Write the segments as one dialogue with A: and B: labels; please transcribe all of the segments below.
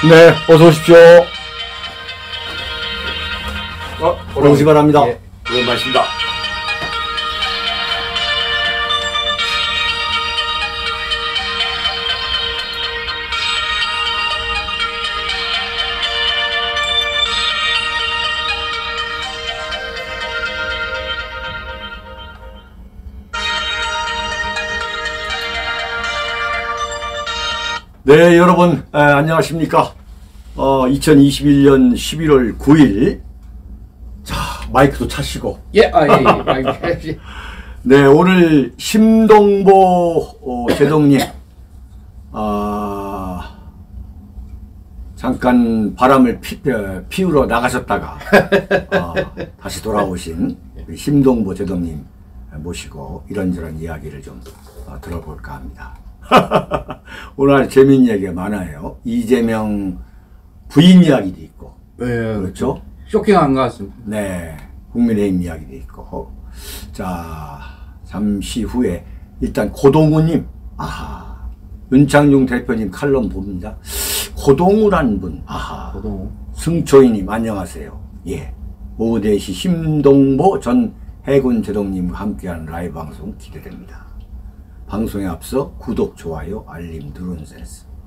A: 네, 어서 오십시오. 들어오시 바랍니다.
B: 예, 오랜만입니다.
A: 네, 여러분, 안녕하십니까. 2021년 11월 9일. 자, 마이크도 차시고.
B: 예, 예.
A: 네, 오늘 심동보 제동님, 잠깐 바람을 피우러 나가셨다가, 다시 돌아오신 우리 심동보 제동님 모시고 이런저런 이야기를 좀 들어볼까 합니다. 오늘 재미있는 얘기가 많아요. 이재명 부인 이야기도 있고.
B: 네,
A: 그렇죠?
B: 쇼킹한 것 같습니다.
A: 네. 국민의힘 이야기도 있고. 자, 잠시 후에 일단 고동우님. 윤창중 대표님 칼럼 봅니다. 고동우란 분.
B: 고동우.
A: 승초이님 안녕하세요. 예. 오후 4시 심동보 전 해군 제동님과 함께하는 라이브 방송 기대됩니다. 방송에 앞서 구독, 좋아요, 알림 누르세요.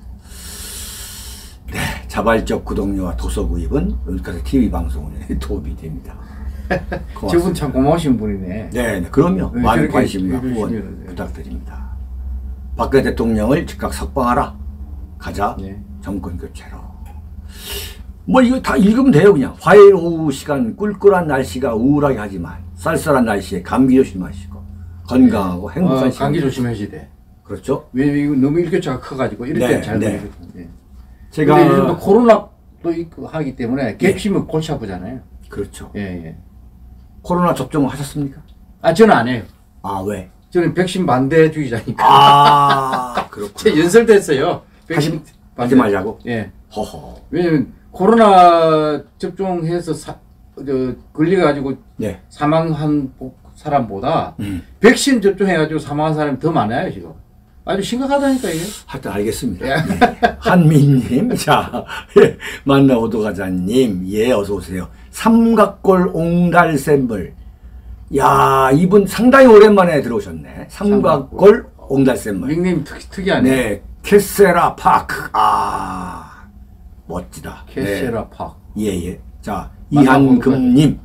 A: 네, 자발적 구독료와 도서 구입은 여기까지 TV 방송 운영에 도움이 됩니다.
B: 저분 참 고마우신 분이네.
A: 네, 그럼요.
B: 네,
A: 많은 관심과 후원
B: 해주시면,
A: 부탁드립니다. 박근혜 대통령을 즉각 석방하라. 가자.
B: 네.
A: 정권 교체로. 뭐 이거 다 읽으면 돼요. 그냥 화요일 오후 시간 꿀꿀한 날씨가 우울하게 하지만 쌀쌀한 날씨에 감기 조심하시고 건강하고 행복한 시간.
B: 감기 조심하셔야 돼.
A: 그렇죠.
B: 왜냐면 이거 너무 일교차가 커가지고 이럴 때 잘
A: 네.
B: 모르거든요.
A: 제가
B: 근데 요즘도 코로나도 있고 하기 때문에 겹치면 골치 아프잖아요.
A: 그렇죠.
B: 예.
A: 코로나 접종을 하셨습니까?
B: 저는 안 해요.
A: 왜?
B: 저는 백신 반대주의자니까.
A: 그렇구나.
B: 제 연설됐어요. 백신
A: 하지 말자고?
B: 예.
A: 허허.
B: 왜냐면 코로나 접종해서 걸려가지고
A: 네.
B: 사망한 사람보다 백신 접종해가지고 사망한 사람이 더 많아요 지금. 아주 심각하다니까 이게.
A: 하여튼 알겠습니다. 네. 한민님, 자, 만나오도 가자님, 예, 어서오세요. 삼각골 옹달샘물. 야, 이분 상당히 오랜만에 들어오셨네. 삼각골 옹달샘물.
B: 닉네임 특이하네.
A: 네, 캐세라 파크. 멋지다.
B: 캐세라
A: 네.
B: 파크.
A: 예. 자, 이한금님.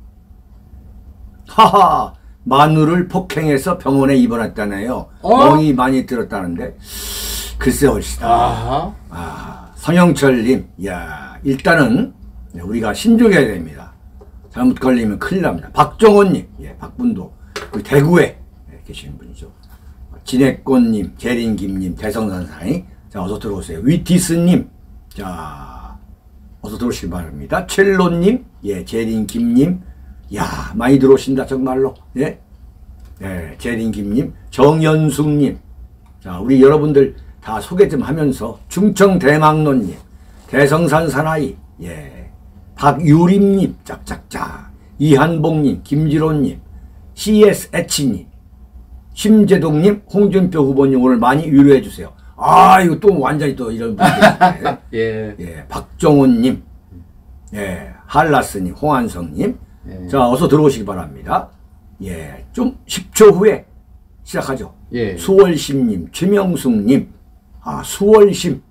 A: 하하, 마누를 폭행해서 병원에 입원했다네요. 멍이 많이 들었다는데 글쎄 옳시다. 성영철님, 야, 일단은 우리가 신중해야 됩니다. 잘못 걸리면 큰일 납니다. 박정호님, 예, 박분도 우리 대구에 계시는 분이죠. 진해꽃님, 재린김님, 대성산사이, 자, 어서 들어오세요. 위티스님, 자, 어서 들어오시기 바랍니다. 첼로님, 예, 재린김님, 야, 많이 들어오신다, 정말로. 예? 네, 재린김님, 정연숙님. 자, 우리 여러분들 다 소개 좀 하면서, 충청대망로님, 대성산 사나이, 예. 박유림님, 짝짝짝. 이한봉님, 김지로님, CSH님, 심재동님, 홍준표 후보님 오늘 많이 위로해 주세요. 이거 또 완전히 또 이런 분들. 예. 박정훈님, 예. 할라스님, 홍한성님,
B: 예.
A: 자, 어서 들어오시기 바랍니다. 예, 좀 10초 후에 시작하죠.
B: 예.
A: 수월심님, 최명숙님, 수월심,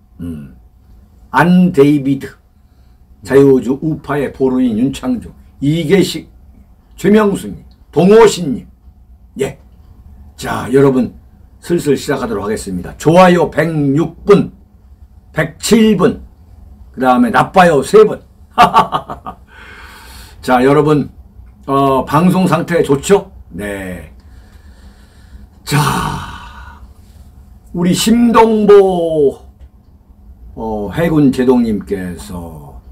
A: 안데이비드, 자유우주 우파의 보루인 윤창중, 이계식, 최명숙님, 동호신님, 예. 자, 여러분, 슬슬 시작하도록 하겠습니다. 좋아요 106분, 107분, 그 다음에 나빠요 3분. 자, 여러분, 방송 상태 좋죠? 네. 자, 우리 심동보, 해군 제동님께서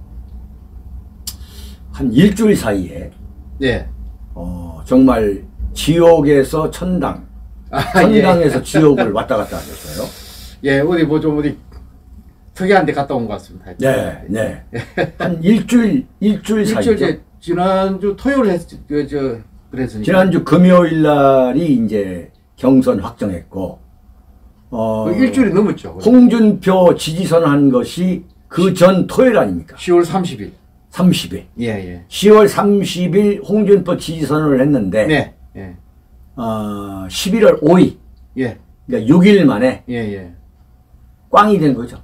A: 한 일주일 사이에,
B: 네.
A: 정말 지옥에서 천당, 천당에서 지옥을 왔다 갔다 하셨어요.
B: 예, 어디 특이한 데 갔다 온 것 같습니다.
A: 네. 한 일주일 사이죠.
B: 지난주 토요일 그랬으니까.
A: 지난주 금요일 날이 이제 경선 확정했고,
B: 일주일이 넘었죠.
A: 홍준표 지지선 한 것이 그 전 토요일 아닙니까?
B: 10월 30일.
A: 30일.
B: 예, 예.
A: 10월 30일 홍준표 지지 선언을 했는데,
B: 네. 예.
A: 11월 5일.
B: 예.
A: 그러니까 6일 만에
B: 예, 예.
A: 꽝이 된 거죠.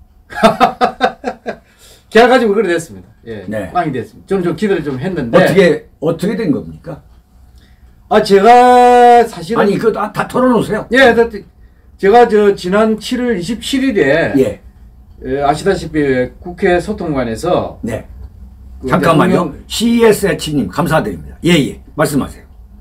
B: 제가 가지고 그래 됐습니다. 예.
A: 네.
B: 꽝이 됐습니다. 좀 기대를 좀 했는데.
A: 어떻게 된 겁니까?
B: 제가 사실은.
A: 아니, 그거 다 털어놓으세요.
B: 예, 제가 지난 7월 27일에.
A: 예.
B: 아시다시피 국회 소통관에서.
A: 네.
B: 그
A: 잠깐만요. CSH님, 감사드립니다. 예, 예. 말씀하세요.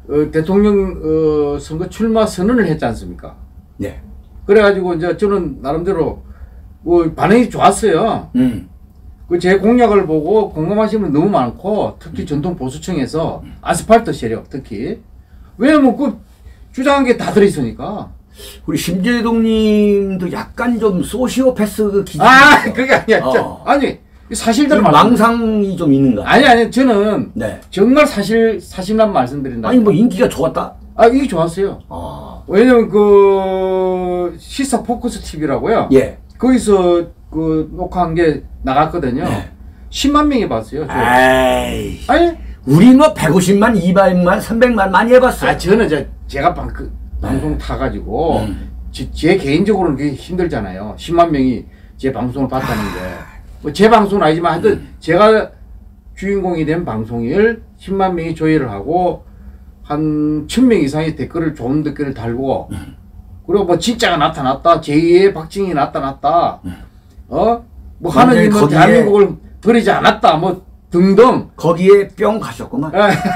B: 대통령, 선거 출마 선언을 했지 않습니까?
A: 네.
B: 그래가지고 이제 저는 나름대로 뭐 반응이 좋았어요. 그 제 공약을 보고 공감하시는 분 너무 많고, 특히 전통 보수층에서 아스팔트 세력 특히. 왜냐면 그 주장한 게 다 들어있으니까.
A: 우리 심재동님도 약간 좀 소시오패스 그 기질이 있어요.
B: 그게 아니야. 아니, 사실대로
A: 망상이 좀 있는 거 같아요.
B: 아니, 저는
A: 네.
B: 정말 사실만 말씀드린다.
A: 아니, 뭐 인기가 좋았다?
B: 이게 좋았어요.
A: 아.
B: 왜냐면 그 시사 포커스 TV라고요.
A: 예.
B: 거기서 그 녹화한 게 나갔거든요.
A: 네.
B: 10만 명이 봤어요.
A: 에이.
B: 아니?
A: 우리 뭐 150만, 200만, 300만 많이 해봤어요.
B: 저는 제가 방송 타가지고 제 개인적으로는 그게 힘들잖아요. 10만 명이 제 방송을 봤다는 게. 뭐 제 방송은 아니지만 하여튼 제가 주인공이 된 방송을 10만 명이 조회를 하고 한 1000명 이상의 좋은 댓글을 달고 그리고 뭐 진짜가 나타났다. 제2의 박정희 나타났다. 뭐 하느님은 대한민국을 버리지 않았다. 뭐 등등.
A: 거기에 뿅 가셨구만.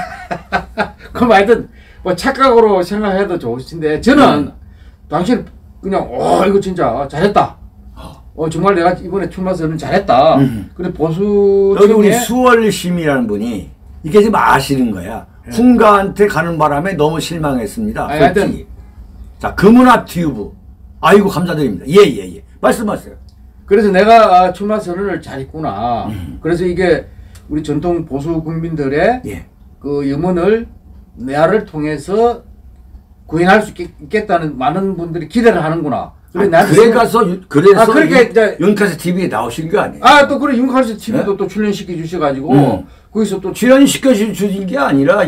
B: 그럼 하여튼 뭐 착각으로 생각해도 좋으신데 저는 당신 그냥 이거 진짜 잘했다. 정말 내가 이번에 출마 선언 잘했다. 근데 보수
A: 여기 우리 수월심이라는 분이 이게 지금 아시는 거야. 훈가한테 가는 바람에 너무 실망했습니다. 솔직히. 자, 금은아 튜브. 아이고 감사드립니다. 예. 말씀하세요.
B: 그래서 내가 출마 선언을 잘했구나. 그래서 이게 우리 전통 보수 국민들의 그 염원을 내야를 통해서 구현할 수 있겠다는 많은 분들이 기대를 하는구나.
A: 그래서
B: 그러니까
A: 윤카스 TV에 나오신 거 아니에요?
B: 또 그래 윤카스 TV도 또 출연시켜 주셔가지고 거기서 또
A: 출연시켜 주신 게 아니라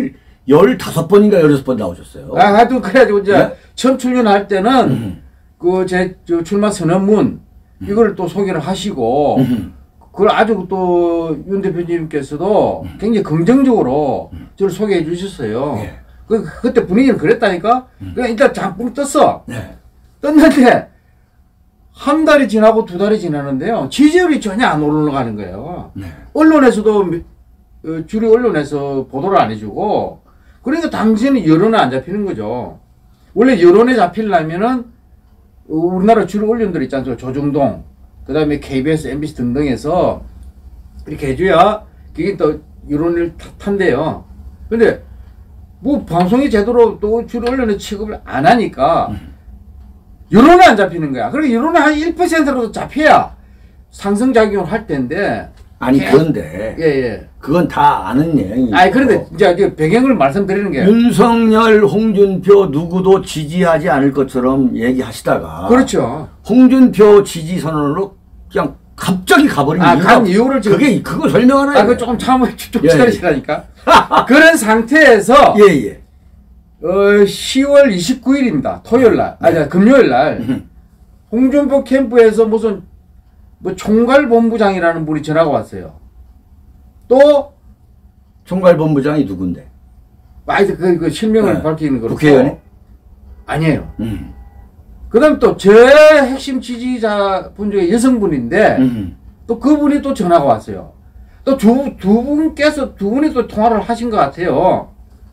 A: 15번인가 16번 나오셨어요.
B: 하여튼 그래가지고 이제 처음 출연할 때는 그 제 출마 선언문 이걸 또 소개를 하시고 그걸 아주 또 윤 대표님께서도 굉장히 긍정적으로 저를 소개해 주셨어요. 그때 분위기는 그랬다니까. 그냥 일단 장풍 떴어. 떴는데 한 달이 지나고 2달이 지나는데요. 지지율이 전혀 안 올라가는 거예요. 언론에서도 주류 언론에서 보도를 안 해주고 그러니까 당시에는 여론에 안 잡히는 거죠. 원래 여론에 잡히려면은 우리나라 주류 언론들 있지 않습니까? 조중동, 그 다음에 KBS, MBC 등등에서 이렇게 해줘야 그게 또 여론을 탄대요. 근데 뭐 방송이 제대로 또 주류 언론에 취급을 안 하니까 여론에 안 잡히는 거야. 그러니까 여론에 한 1%라도 잡혀야 상승작용을 할 텐데.
A: 아니 그런데 그건 다 아는 얘기예요.
B: 그런데 이제 배경을 말씀드리는 게
A: 윤석열, 홍준표 누구도 지지하지 않을 것처럼 얘기하시다가
B: 그렇죠.
A: 홍준표 지지 선언으로 그냥 갑자기 가버린 이유가
B: 간 이유를 지금
A: 그거 설명하나요?
B: 그거 조금 좀 기다리시라니까. 그런 상태에서 10월 29일입니다. 토요일 날, 금요일 날 홍준표 캠프에서 무슨 뭐 총괄본부장이라는 분이 전화가 왔어요. 또
A: 총괄본부장이 누군데?
B: 그 실명을 밝히는 거로.
A: 국회의원이?
B: 아니에요. 그다음 또 제 핵심 지지자분 중에 여성분인데 또 그분이 또 전화가 왔어요. 또 두 분이 또 통화를 하신 것 같아요.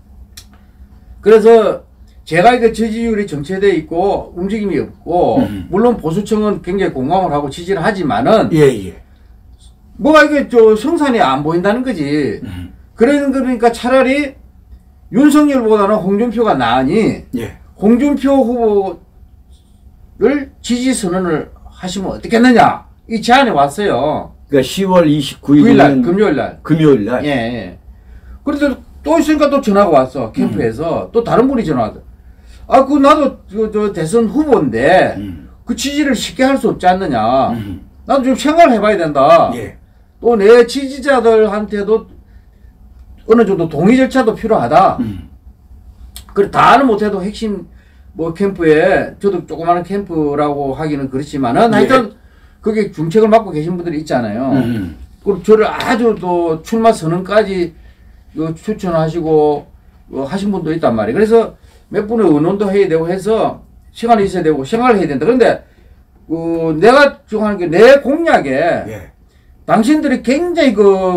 B: 그래서 제가 이거 지지율이 정체되어 있고 움직임이 없고 물론 보수층은 굉장히 공감을 하고 지지를 하지만은 뭐가 이게 성산이 안 보인다는 거지. 그러니까 차라리 윤석열보다는 홍준표가 나으니 홍준표 후보를 지지 선언을 하시면 어떻겠느냐 이 제안이 왔어요.
A: 그러니까 10월 29일
B: 날 금요일 날. 그래서 또 있으니까 또 전화가 왔어. 캠프에서 또 다른 분이 전화 왔어. 나도 저 대선 후보인데 그 지지를 쉽게 할 수 없지 않느냐. 나도 좀 생각을 해봐야 된다.
A: 예.
B: 또 내 지지자들한테도 어느 정도 동의 절차도 필요하다. 그래 다는 못해도 핵심 뭐 캠프에 저도 조그마한 캠프라고 하기는 그렇지만은 하여튼 그게 중책을 맡고 계신 분들이 있잖아요. 그리고 저를 아주 또 출마 선언까지 추천하시고 하신 분도 있단 말이에요. 그래서 몇 분의 의논도 해야 되고 해서 시간이 있어야 되고 생각을 해야 된다. 그런데 내가 지금 하는 게 내 공약에
A: 예.
B: 당신들이 굉장히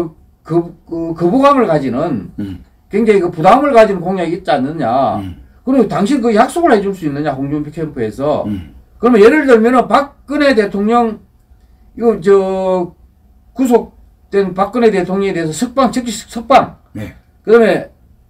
B: 거부감을 가지는 굉장히 부담을 가지는 공약이 있지 않느냐. 그리고 당신 그 약속을 해줄 수 있느냐, 홍준표 캠프에서. 그러면 예를 들면은 박근혜 대통령, 구속된 박근혜 대통령에 대해서 즉시 석방.
A: 네.
B: 그 다음에,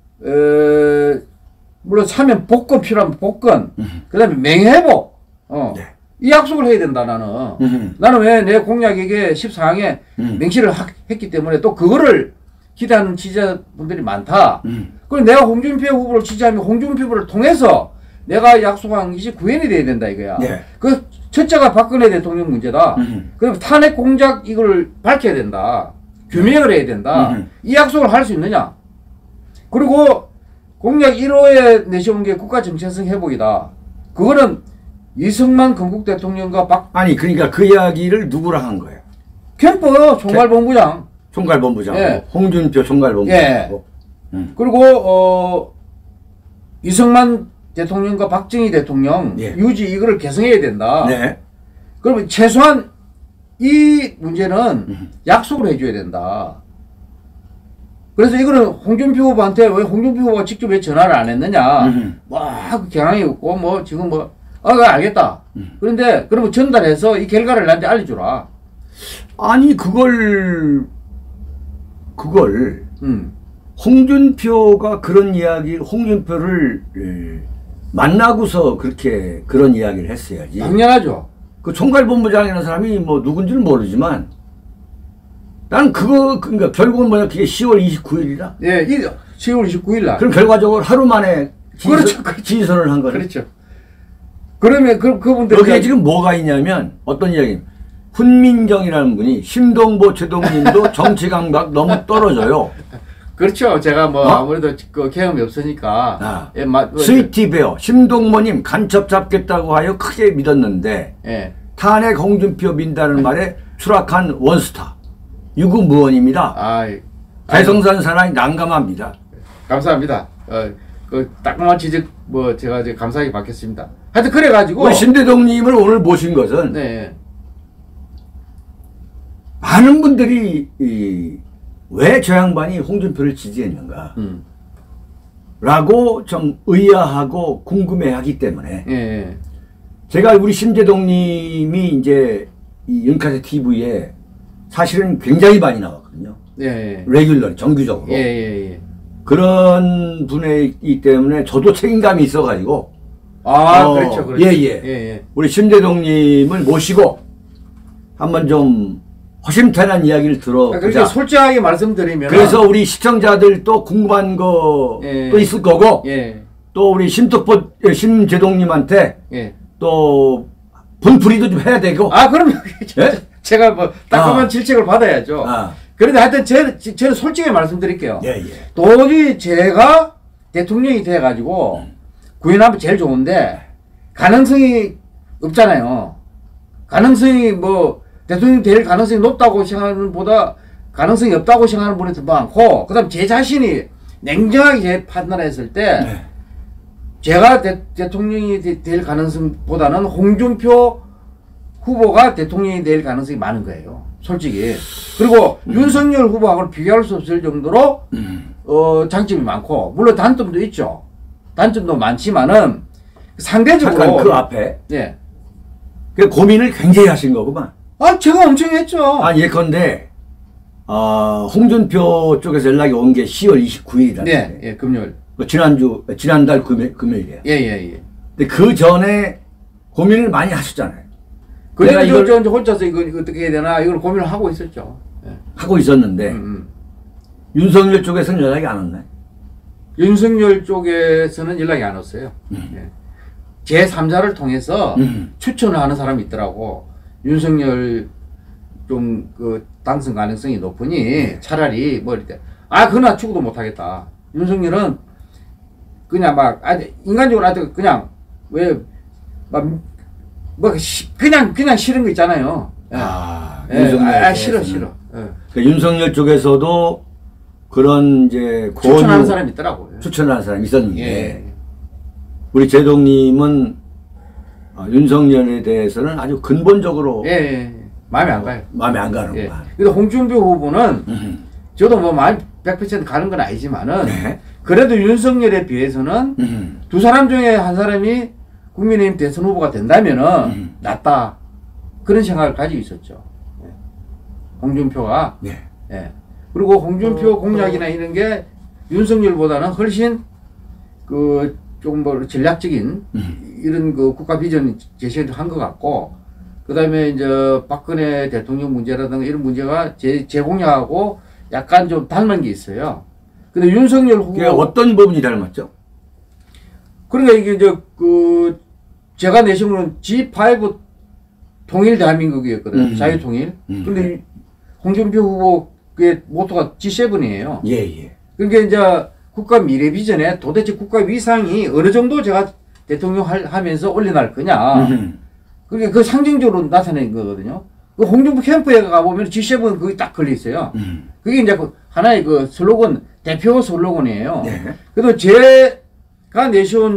B: 물론 사면 복권 필요하면 복권. 그 다음에 명예회복.
A: 네.
B: 이 약속을 해야 된다, 나는. 나는 왜 내 공약에게 14항에 명시를 했기 때문에 또 그거를 기대하는 지지자분들이 많다. 그리고 내가 홍준표 후보를 지지하면 홍준표 후보를 통해서 내가 약속한 것이 구현이 돼야 된다, 이거야.
A: 네.
B: 그 첫째가 박근혜 대통령 문제다. 그럼 탄핵 공작 이걸 밝혀야 된다. 규명을 해야 된다. 이 약속을 할 수 있느냐. 그리고 공약 1호에 내세운 게 국가정체성 회복이다. 그거는 이승만 건국 대통령과
A: 아니 그러니까 그 이야기를 누구랑 한 거예요?
B: 캠프 총괄본부장.
A: 총괄본부장.
B: 예.
A: 홍준표 총괄본부장하고.
B: 예. 그리고 이승만 대통령과 박정희 대통령
A: 예.
B: 유지 이거를 개성해야 된다.
A: 네.
B: 그러면 최소한 이 문제는 약속을 해줘야 된다. 그래서 이거는 홍준표 후보한테 왜 홍준표 후보가 직접 왜 전화를 안 했느냐. 막 경향이 없고 뭐 지금 알겠다. 그런데 그러면 전달해서 이 결과를 나한테 알려주라.
A: 아니 그걸 홍준표가 그런 이야기, 홍준표를 만나고서 그렇게 그런 이야기를 했어야지.
B: 당연하죠.
A: 그 총괄본부장이라는 사람이 뭐 누군지는 모르지만 나는 그러니까 결국은 뭐냐, 그게 10월 29일이라.
B: 예, 10월 29일 날.
A: 그럼 결과적으로 하루 만에
B: 그렇죠.
A: 지지선을 한 거네.
B: 그렇죠. 그러면 그분들
A: 여기에 지금 뭐가 있냐면 어떤 이야기? 훈민정이라는 분이 심동보 최동님도 정치 감각 너무 떨어져요.
B: 그렇죠. 제가 아무래도 그 경험이 없으니까. 예,
A: 스위티베어 심동모님 간첩 잡겠다고 하여 크게 믿었는데
B: 예.
A: 탄핵 홍준표 민다는 말에 추락한 원스타 유구무원입니다. 대성산 사나이 난감합니다.
B: 감사합니다. 그 따끔한 지적 제가 이제 감사하게 받겠습니다. 하여튼 그래가지고
A: 우리 신대동님을 오늘 모신 것은
B: 네.
A: 많은 분들이 왜 저 양반이 홍준표를 지지했는가 라고 좀 의아하고 궁금해하기 때문에
B: 예.
A: 제가 우리 신대동님이 이제 이 윤카세 TV에 사실은 굉장히 많이 나왔거든요.
B: 예.
A: 레귤러 정규적으로.
B: 예.
A: 그런 분이기 때문에 저도 책임감이 있어가지고
B: 그렇죠.
A: 예. 우리 신대동님을 모시고 한번 좀 허심탄회한 이야기를 들어보자.
B: 그렇게 솔직하게 말씀드리면
A: 그래서 우리 시청자들도 궁금한 거 또 있을 거고 또 우리 심재동님한테 또 분풀이도 좀 해야 되고.
B: 그러면 제가 따끔한 질책을 받아야죠. 그런데 하여튼 저는 솔직히 말씀드릴게요. 도저히 제가 대통령이 돼가지고 구현하면 제일 좋은데 가능성이 없잖아요. 가능성이 대통령이 될 가능성이 높다고 생각하는 보다 가능성이 없다고 생각하는 분이 더 많고, 그 다음 제 자신이 냉정하게 판단했을 때 제가 대통령이 될 가능성보다는 홍준표 후보가 대통령이 될 가능성이 많은 거예요. 솔직히. 그리고 윤석열 후보하고는 비교할 수 없을 정도로 장점이 많고, 물론 단점도 있죠. 단점도 많지만은 상대적으로
A: 잠깐 그 앞에
B: 예.
A: 그 고민을 굉장히 하신 거구만.
B: 제가 엄청 했죠.
A: 예컨대 홍준표 쪽에서 연락이 온 게 10월 29일이다.
B: 예, 금요일.
A: 지난달 금요일이에요.
B: 예.
A: 근데 그 전에 고민을 많이 하셨잖아요.
B: 그래서 이제 혼자서 이거 어떻게 해야 되나 이걸 고민을 하고 있었죠. 예.
A: 하고 있었는데 윤석열 쪽에서는 연락이 안 왔나요?
B: 윤석열 쪽에서는 연락이 안 왔어요. 예. 제3자를 통해서 추천을 하는 사람이 있더라고. 윤석열 좀 그 당선 가능성이 높으니 차라리 뭐 이렇게 그나 죽어도 못하겠다. 윤석열은 그냥 막 인간적으로 아주 그냥 왜 막 뭐 그냥 싫은 거 있잖아요. 윤석열 싫어.
A: 그 윤석열 쪽에서도 그런 이제
B: 추천하는 사람이 있더라고요.
A: 추천하는 사람이 있었는데 우리 제동님은 윤석열에 대해서는 아주 근본적으로
B: 마음에 안 가요.
A: 마음에 안 가는구만.
B: 그래서 홍준표 후보는 저도 뭐 100% 가는 건 아니지만은 그래도 윤석열에 비해서는 두 사람 중에 한 사람이 국민의힘 대선 후보가 된다면은 낫다. 그런 생각을 가지고 있었죠. 홍준표가. 그리고 홍준표 공약이나 이런 게 윤석열보다는 훨씬 그 조금 뭐 전략적인 이런 그 국가 비전 제시를 한 것 같고, 그 다음에 이제 박근혜 대통령 문제라든가 이런 문제가 제 공약하고 약간 좀 닮은 게 있어요. 근데 윤석열 후보.
A: 어떤 부분이 닮았죠?
B: 그러니까 이게 이제 그 제가 내신 거는 G5 통일 대한민국이었거든요. 자유통일. 근데 홍준표 후보의 모토가 G7이에요. 그러니까 이제 국가 미래 비전에 도대체 국가 위상이 어느 정도 제가 대통령 하면서 올려날 거냐. 그게 그 상징적으로 나타낸 거거든요. 그 홍준표 캠프에 가보면 G7 거기 딱 걸려 있어요. 그게 이제 그 하나의 그 슬로건, 대표 슬로건이에요. 그래도 제가 내세운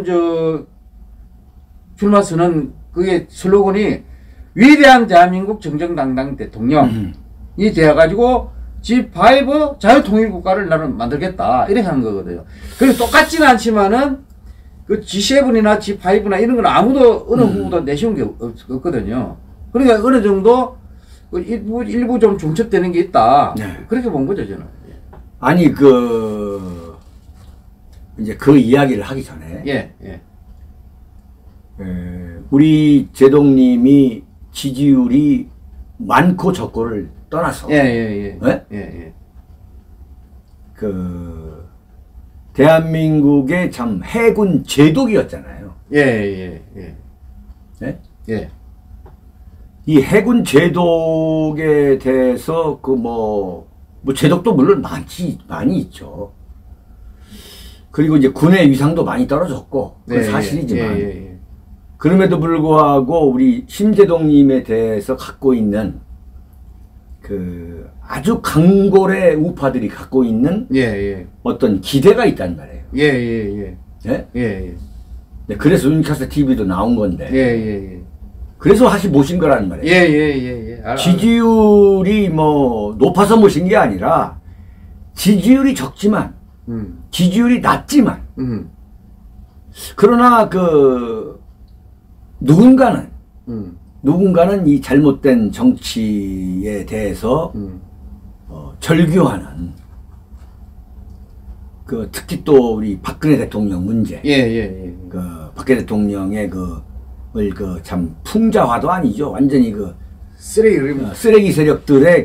B: 출마 선언 그게 슬로건이 위대한 대한민국 정정당당 대통령이 되어가지고 G5 자유통일국가를 나는 만들겠다. 이렇게 하는 거거든요. 그래서 똑같지는 않지만은 그 G7이나 G5나 이런 건 아무도 어느 후보도 내세운 게 없거든요. 그러니까 어느 정도 일부 좀 중첩되는 게 있다. 그렇게 본 거죠, 저는.
A: 아니, 이제 그 이야기를 하기 전에. 우리 제동님이 지지율이 많고 적고를 떠나서. 대한민국의 참 해군 제독이었잖아요. 이 해군 제독에 대해서 뭐 제독도 물론 많이 있죠. 그리고 이제 군의 위상도 많이 떨어졌고, 그건 사실이지만. 그럼에도 불구하고 우리 심재동님에 대해서 갖고 있는 그 아주 강골의 우파들이 갖고 있는 어떤 기대가 있단 말이에요. 그래서 윤카스 TV도 나온 건데. 그래서 사실 모신 거라는 말이에요. 지지율이 뭐 높아서 모신 게 아니라 지지율이 적지만 지지율이 낮지만 그러나 누군가는 이 잘못된 정치에 대해서 절규하는 특히 또 우리 박근혜 대통령 문제, 박근혜 대통령의 참 풍자화도 아니죠. 완전히 쓰레기 세력들의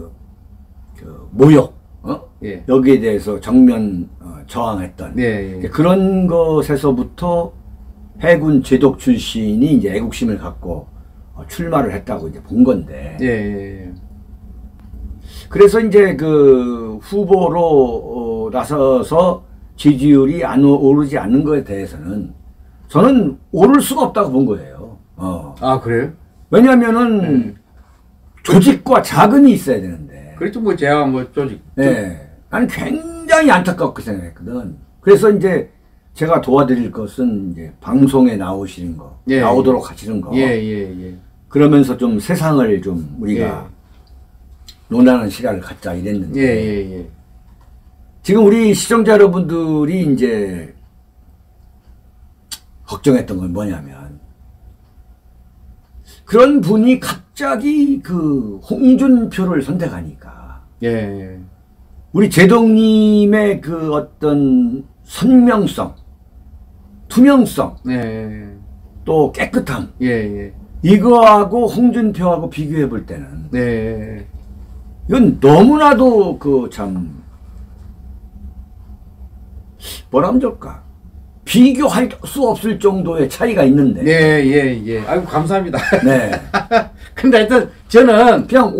A: 모욕, 여기에 대해서 정면 저항했던 그런 것에서부터 해군 제독 출신이 이제 애국심을 갖고 출마를 했다고 이제 본 건데. 그래서 이제 후보로 나서서 지지율이 오르지 않는 것에 대해서는 저는 오를 수가 없다고 본 거예요.
B: 그래요?
A: 왜냐면은 조직과 자금이 있어야 되는데.
B: 그렇죠. 뭐 제가 조직.
A: 나는 굉장히 안타깝게 생각했거든. 그래서 이제 제가 도와드릴 것은 이제 방송에 나오시는 거, 나오도록 하시는 거. 그러면서 좀 세상을 좀 우리가 논하는 시간을 갖자 이랬는데. 지금 우리 시청자 여러분들이 이제 걱정했던 건 뭐냐면, 그런 분이 갑자기 홍준표를 선택하니까. 우리 제동님의 어떤 선명성, 투명성, 또 깨끗함, 이거하고 홍준표하고 비교해 볼 때는 이건 너무나도 참 뭐라 하면 좋을까, 비교할 수 없을 정도의 차이가 있는데.
B: 네, 예, 예. 아이고, 감사합니다.
A: 네.
B: 근데 하여튼 저는
A: 그냥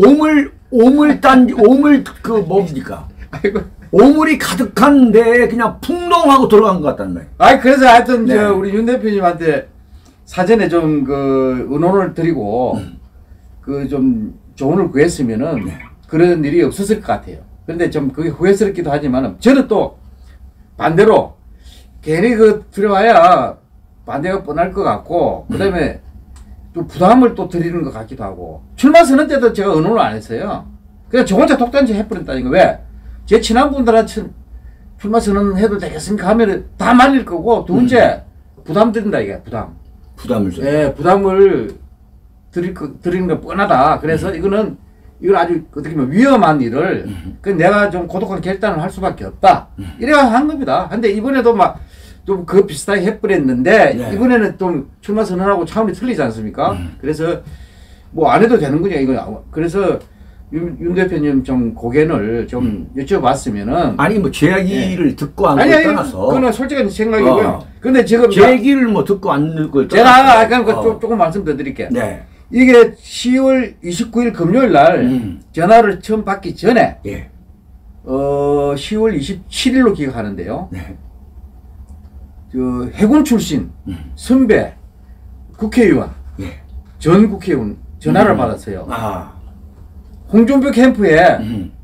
A: 그 뭡니까?
B: 아이고.
A: 오물이 가득한 데에 그냥 풍덩하고 들어간 것 같다는 거예요.
B: 아이, 그래서 하여튼
A: 네.
B: 저 우리 윤 대표님한테 사전에 좀 그 의논을 드리고 그 좀 조언을 구했으면은
A: 네.
B: 그런 일이 없었을 것 같아요. 그런데 좀 그게 후회스럽기도 하지만 저는 또 반대로 괜히 그 들어와야 반대가 뻔할 것 같고 그다음에 또 부담을 또 드리는 것 같기도 하고 출마 선언 때도 제가 의논을 안 했어요. 그냥 저 혼자 독단지 해버렸다니까. 왜? 제 친한 분들한테 출마 선언 해도 되겠습니까 하면은 다 말릴 거고 두 번째 부담 드린다 이게
A: 부담을 줘.
B: 예, 부담을 드리는 거 뻔하다. 그래서 이건 아주 어떻게 보면 위험한 일을 그 내가 좀 고독한 결단을 할 수밖에 없다. 이래야 한 겁니다. 근데 이번에도 막 좀 그 비슷하게 해버렸는데
A: 네.
B: 이번에는 좀 출마 선언하고 차원이 틀리지 않습니까? 그래서 뭐 안 해도 되는군요. 이거 그래서 윤 대표님 좀 고견을 좀 여쭤봤으면은
A: 아니 뭐 제 얘기를 듣고 안
B: 아니
A: 걸 떠나서
B: 그건 솔직한 생각이고요. 근데 지금
A: 제 얘기를 뭐 듣고 안 걸 떠나서
B: 제가 아까 조금 말씀 더 드릴게요.
A: 네.
B: 이게 10월 29일 금요일 날 전화를 처음 받기 전에
A: 예.
B: 10월 27일로 기억하는데요.
A: 네.
B: 그 해군 출신 선배 국회의원
A: 예.
B: 전 국회의원 전화를 받았어요.
A: 아.
B: 홍준표 캠프에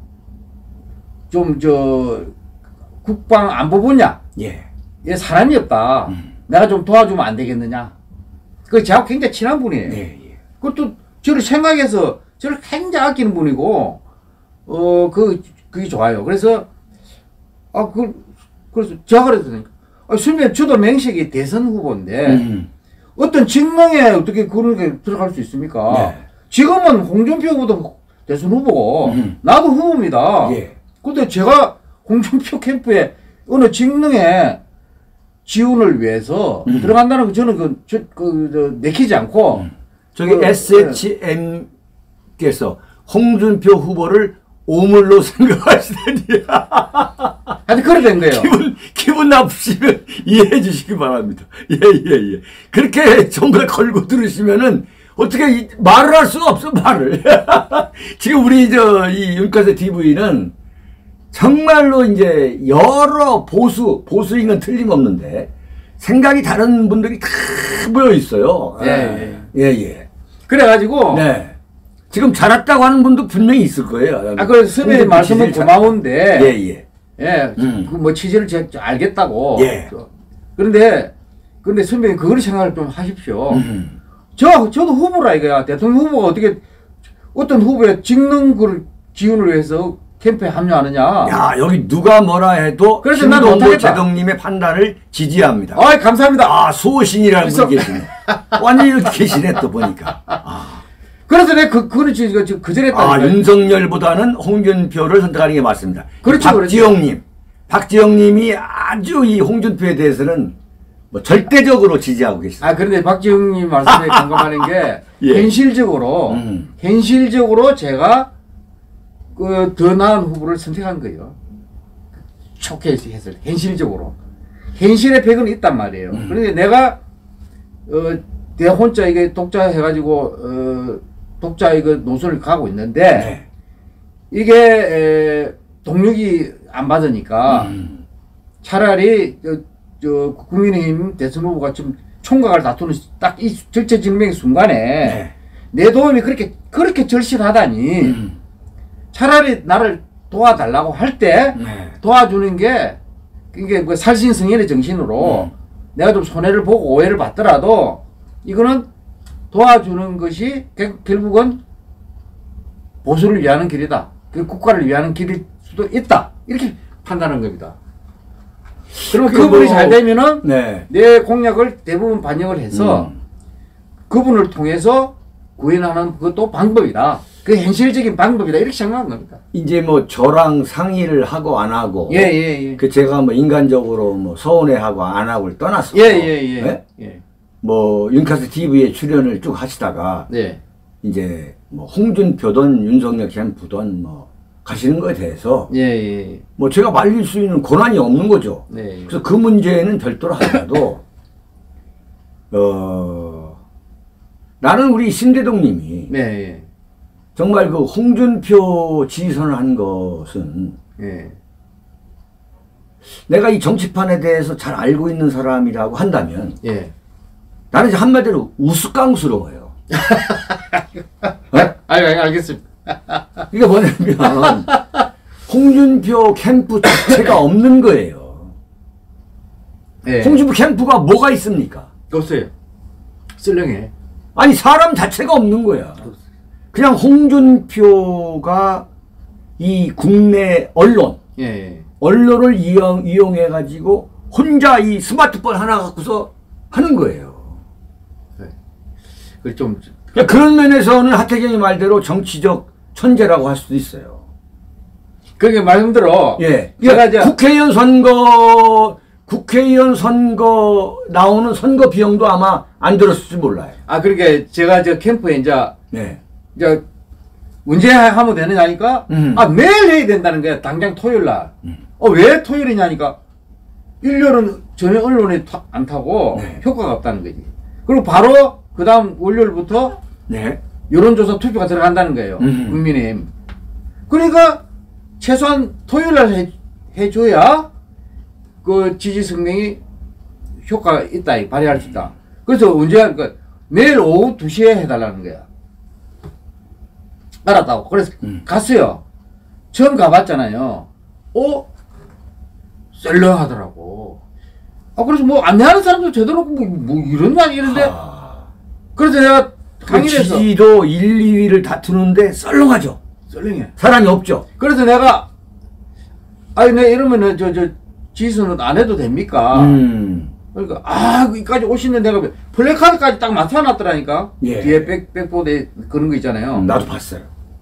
B: 좀 국방 안보 분야
A: 예.
B: 에 사람이 없다. 내가 좀 도와주면 안 되겠느냐. 그 저하고 굉장히 친한 분이에요.
A: 예. 예.
B: 그것도 저를 생각해서 저를 굉장히 아끼는 분이고 그게 좋아요. 그래서 그래서 제가 그랬더니 선배님 저도 맹식이 대선 후보인데 어떤 직능에 어떻게 그런 게 들어갈 수 있습니까?
A: 네.
B: 지금은 홍준표 후보도 대선 후보고 나도 후보입니다.
A: 예.
B: 근데 제가 홍준표 캠프에 어느 직능에 지원을 위해서 들어간다는 거 저는 내키지 않고
A: 저기 SHM께서 홍준표 후보를 오물로 생각하시더니
B: 하여튼 그래 된 거예요.
A: 기분 나쁘시면 이해해 주시기 바랍니다. 예. 그렇게 정말 걸고 들으시면은 어떻게 말을 할 수가 없어, 말을. 지금 우리 이 윤카세 TV는 정말로 이제 여러 보수인 건 틀림없는데 생각이 다른 분들이 다 모여 있어요. 예.
B: 그래가지고
A: 네. 지금 잘했다고 하는 분도 분명히 있을 거예요.
B: 그 선배님 말씀은 고마운데
A: 예.
B: 그 취지를 제가 알겠다고.
A: 예.
B: 그런데 선배님 그걸 생각을 좀 하십시오. 저도 후보라 이거야. 대통령 후보가 어떤 후보의 직능을 지원을 위해서 캠프에 합류하느냐.
A: 야, 여기 누가 뭐라 해도
B: 그래서 난
A: 김동보
B: 못하겠다.
A: 제동님의 판단을 지지합니다.
B: 감사합니다.
A: 수호신이라는 분이 계시네. 완전히 이렇게 계시네, 또 보니까.
B: 그래서 내가 그거는 그 전에
A: 윤석열보다는 홍준표를 선택하는 게 맞습니다.
B: 그렇죠.
A: 박지영님이 아주 이 홍준표에 대해서는 뭐 절대적으로 지지하고 계시다.
B: 그런데 박지영님 말씀에 공감하는 게
A: 예.
B: 현실적으로 제가 더 나은 후보를 선택한 거예요. 좋게 해서 현실적으로 현실의 벽은 있단 말이에요. 그런데 내가 내 혼자 이게 독자 해가지고 독자 이거 노선을 가고 있는데
A: 네.
B: 이게 동력이 안 받으니까 차라리 국민의힘 대선 후보가 좀 총각을 다투는 딱 이 절체절명의 순간에
A: 네.
B: 내 도움이 그렇게 절실하다니 차라리 나를 도와달라고 할 때 도와주는 게 이게 뭐 살신성인의 정신으로 내가 좀 손해를 보고 오해를 받더라도 이거는 도와주는 것이 결국은 보수를 위하는 길이다. 그 국가를 위하는 길일 수도 있다. 이렇게 판단한 겁니다. 그러면 그분이 잘 되면은 내 공약을 대부분 반영을 해서 그분을 통해서 구현하는 그것도 방법이다. 그 현실적인 방법이다. 이렇게 생각한 겁니다.
A: 이제 뭐 저랑 상의를 하고 안 하고
B: 예.
A: 그 제가 뭐 인간적으로 뭐 서운해하고 안 하고를 떠났어.
B: 예.
A: 뭐 윤카스 TV에 출연을 쭉 하시다가 이제 뭐 홍준표든 윤석열 캠프든 뭐 가시는 거에 대해서
B: 예, 예.
A: 뭐 제가 말릴 수 있는 권한이 없는 거죠.
B: 네.
A: 그래서 그 문제는 별도로 하더라도 나는 우리 신대동님이
B: 네, 예.
A: 정말 그 홍준표 지지선을 한 것은
B: 예.
A: 내가 이 정치판에 대해서 잘 알고 있는 사람이라고 한다면
B: 예.
A: 나는 이제 한마디로 우스꽝스러워요. 네?
B: 알겠습니다.
A: 이게 뭐냐면 홍준표 캠프 자체가 없는 거예요.
B: 예.
A: 홍준표 캠프가 뭐가 있습니까?
B: 없어요. 쓸렁해.
A: 아니 사람 자체가 없는 거야. 그냥 홍준표가 이 국내
B: 예.
A: 언론을 이용해 가지고 혼자 이 스마트폰 하나 갖고서 하는 거예요.
B: 네. 그 좀
A: 그러니까 그런 면에서는 하태경이 말대로 정치적 천재라고 할 수도 있어요.
B: 그게 말씀대로
A: 예.
B: 제가 이제
A: 국회의원 선거 나오는 선거 비용도 아마 안 들었을지 몰라요.
B: 그러니까 제가 저 캠프에
A: 네.
B: 이제 언제 하면 되느냐니까 매일 해야 된다는 거야. 당장 토요일 날. 왜 토요일이냐니까 일요일은 전혀 언론에 안 타고
A: 네.
B: 효과가 없다는 거지. 그리고 바로 그 다음 월요일부터
A: 네.
B: 여론조사 투표가 들어간다는 거예요. 국민의힘. 그러니까 최소한 토요일 날 해줘야 그 지지 성명이 효과가 있다, 발휘할 수 있다. 그래서 언제, 그러니까 내일 오후 2시에 해달라는 거야. 알았다고. 그래서 갔어요. 처음 가봤잖아요. 썰렁하더라고. 그래서 뭐 안내하는 사람도 제대로 뭐 이런 거 이런데. 그래서 내가 강의에서
A: 지지도 1, 2위를 다투는데 썰렁하죠.
B: 썰렁해.
A: 사람이 없죠.
B: 그래서 내가 내 이러면은 저 지지선은 안 해도 됩니까? 그러니까 여기까지 오시는 내가 플래카드까지 딱 맡아놨더라니까.
A: 예.
B: 뒤에 백보드에 그런 거 있잖아요.
A: 나도 봤어요.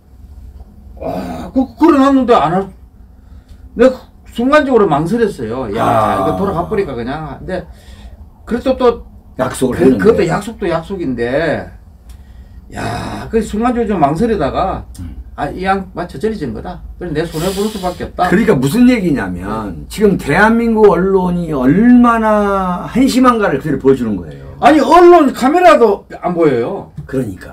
B: 그래놨는데 안 할. 내가 순간적으로 망설였어요. 이거 돌아가 버릴까 그냥. 근데 그래도 또
A: 약속을 했는데.
B: 그것도 약속도 약속인데. 그 순간적으로 좀 망설이다가 이 양 저절해진 거다. 그래서 내 손해 볼 수밖에 없다.
A: 그러니까 무슨 얘기냐면 지금 대한민국 언론이 얼마나 한심한가를 그대로 보여주는 거예요.
B: 아니 언론 카메라도 안 보여요.
A: 그러니까.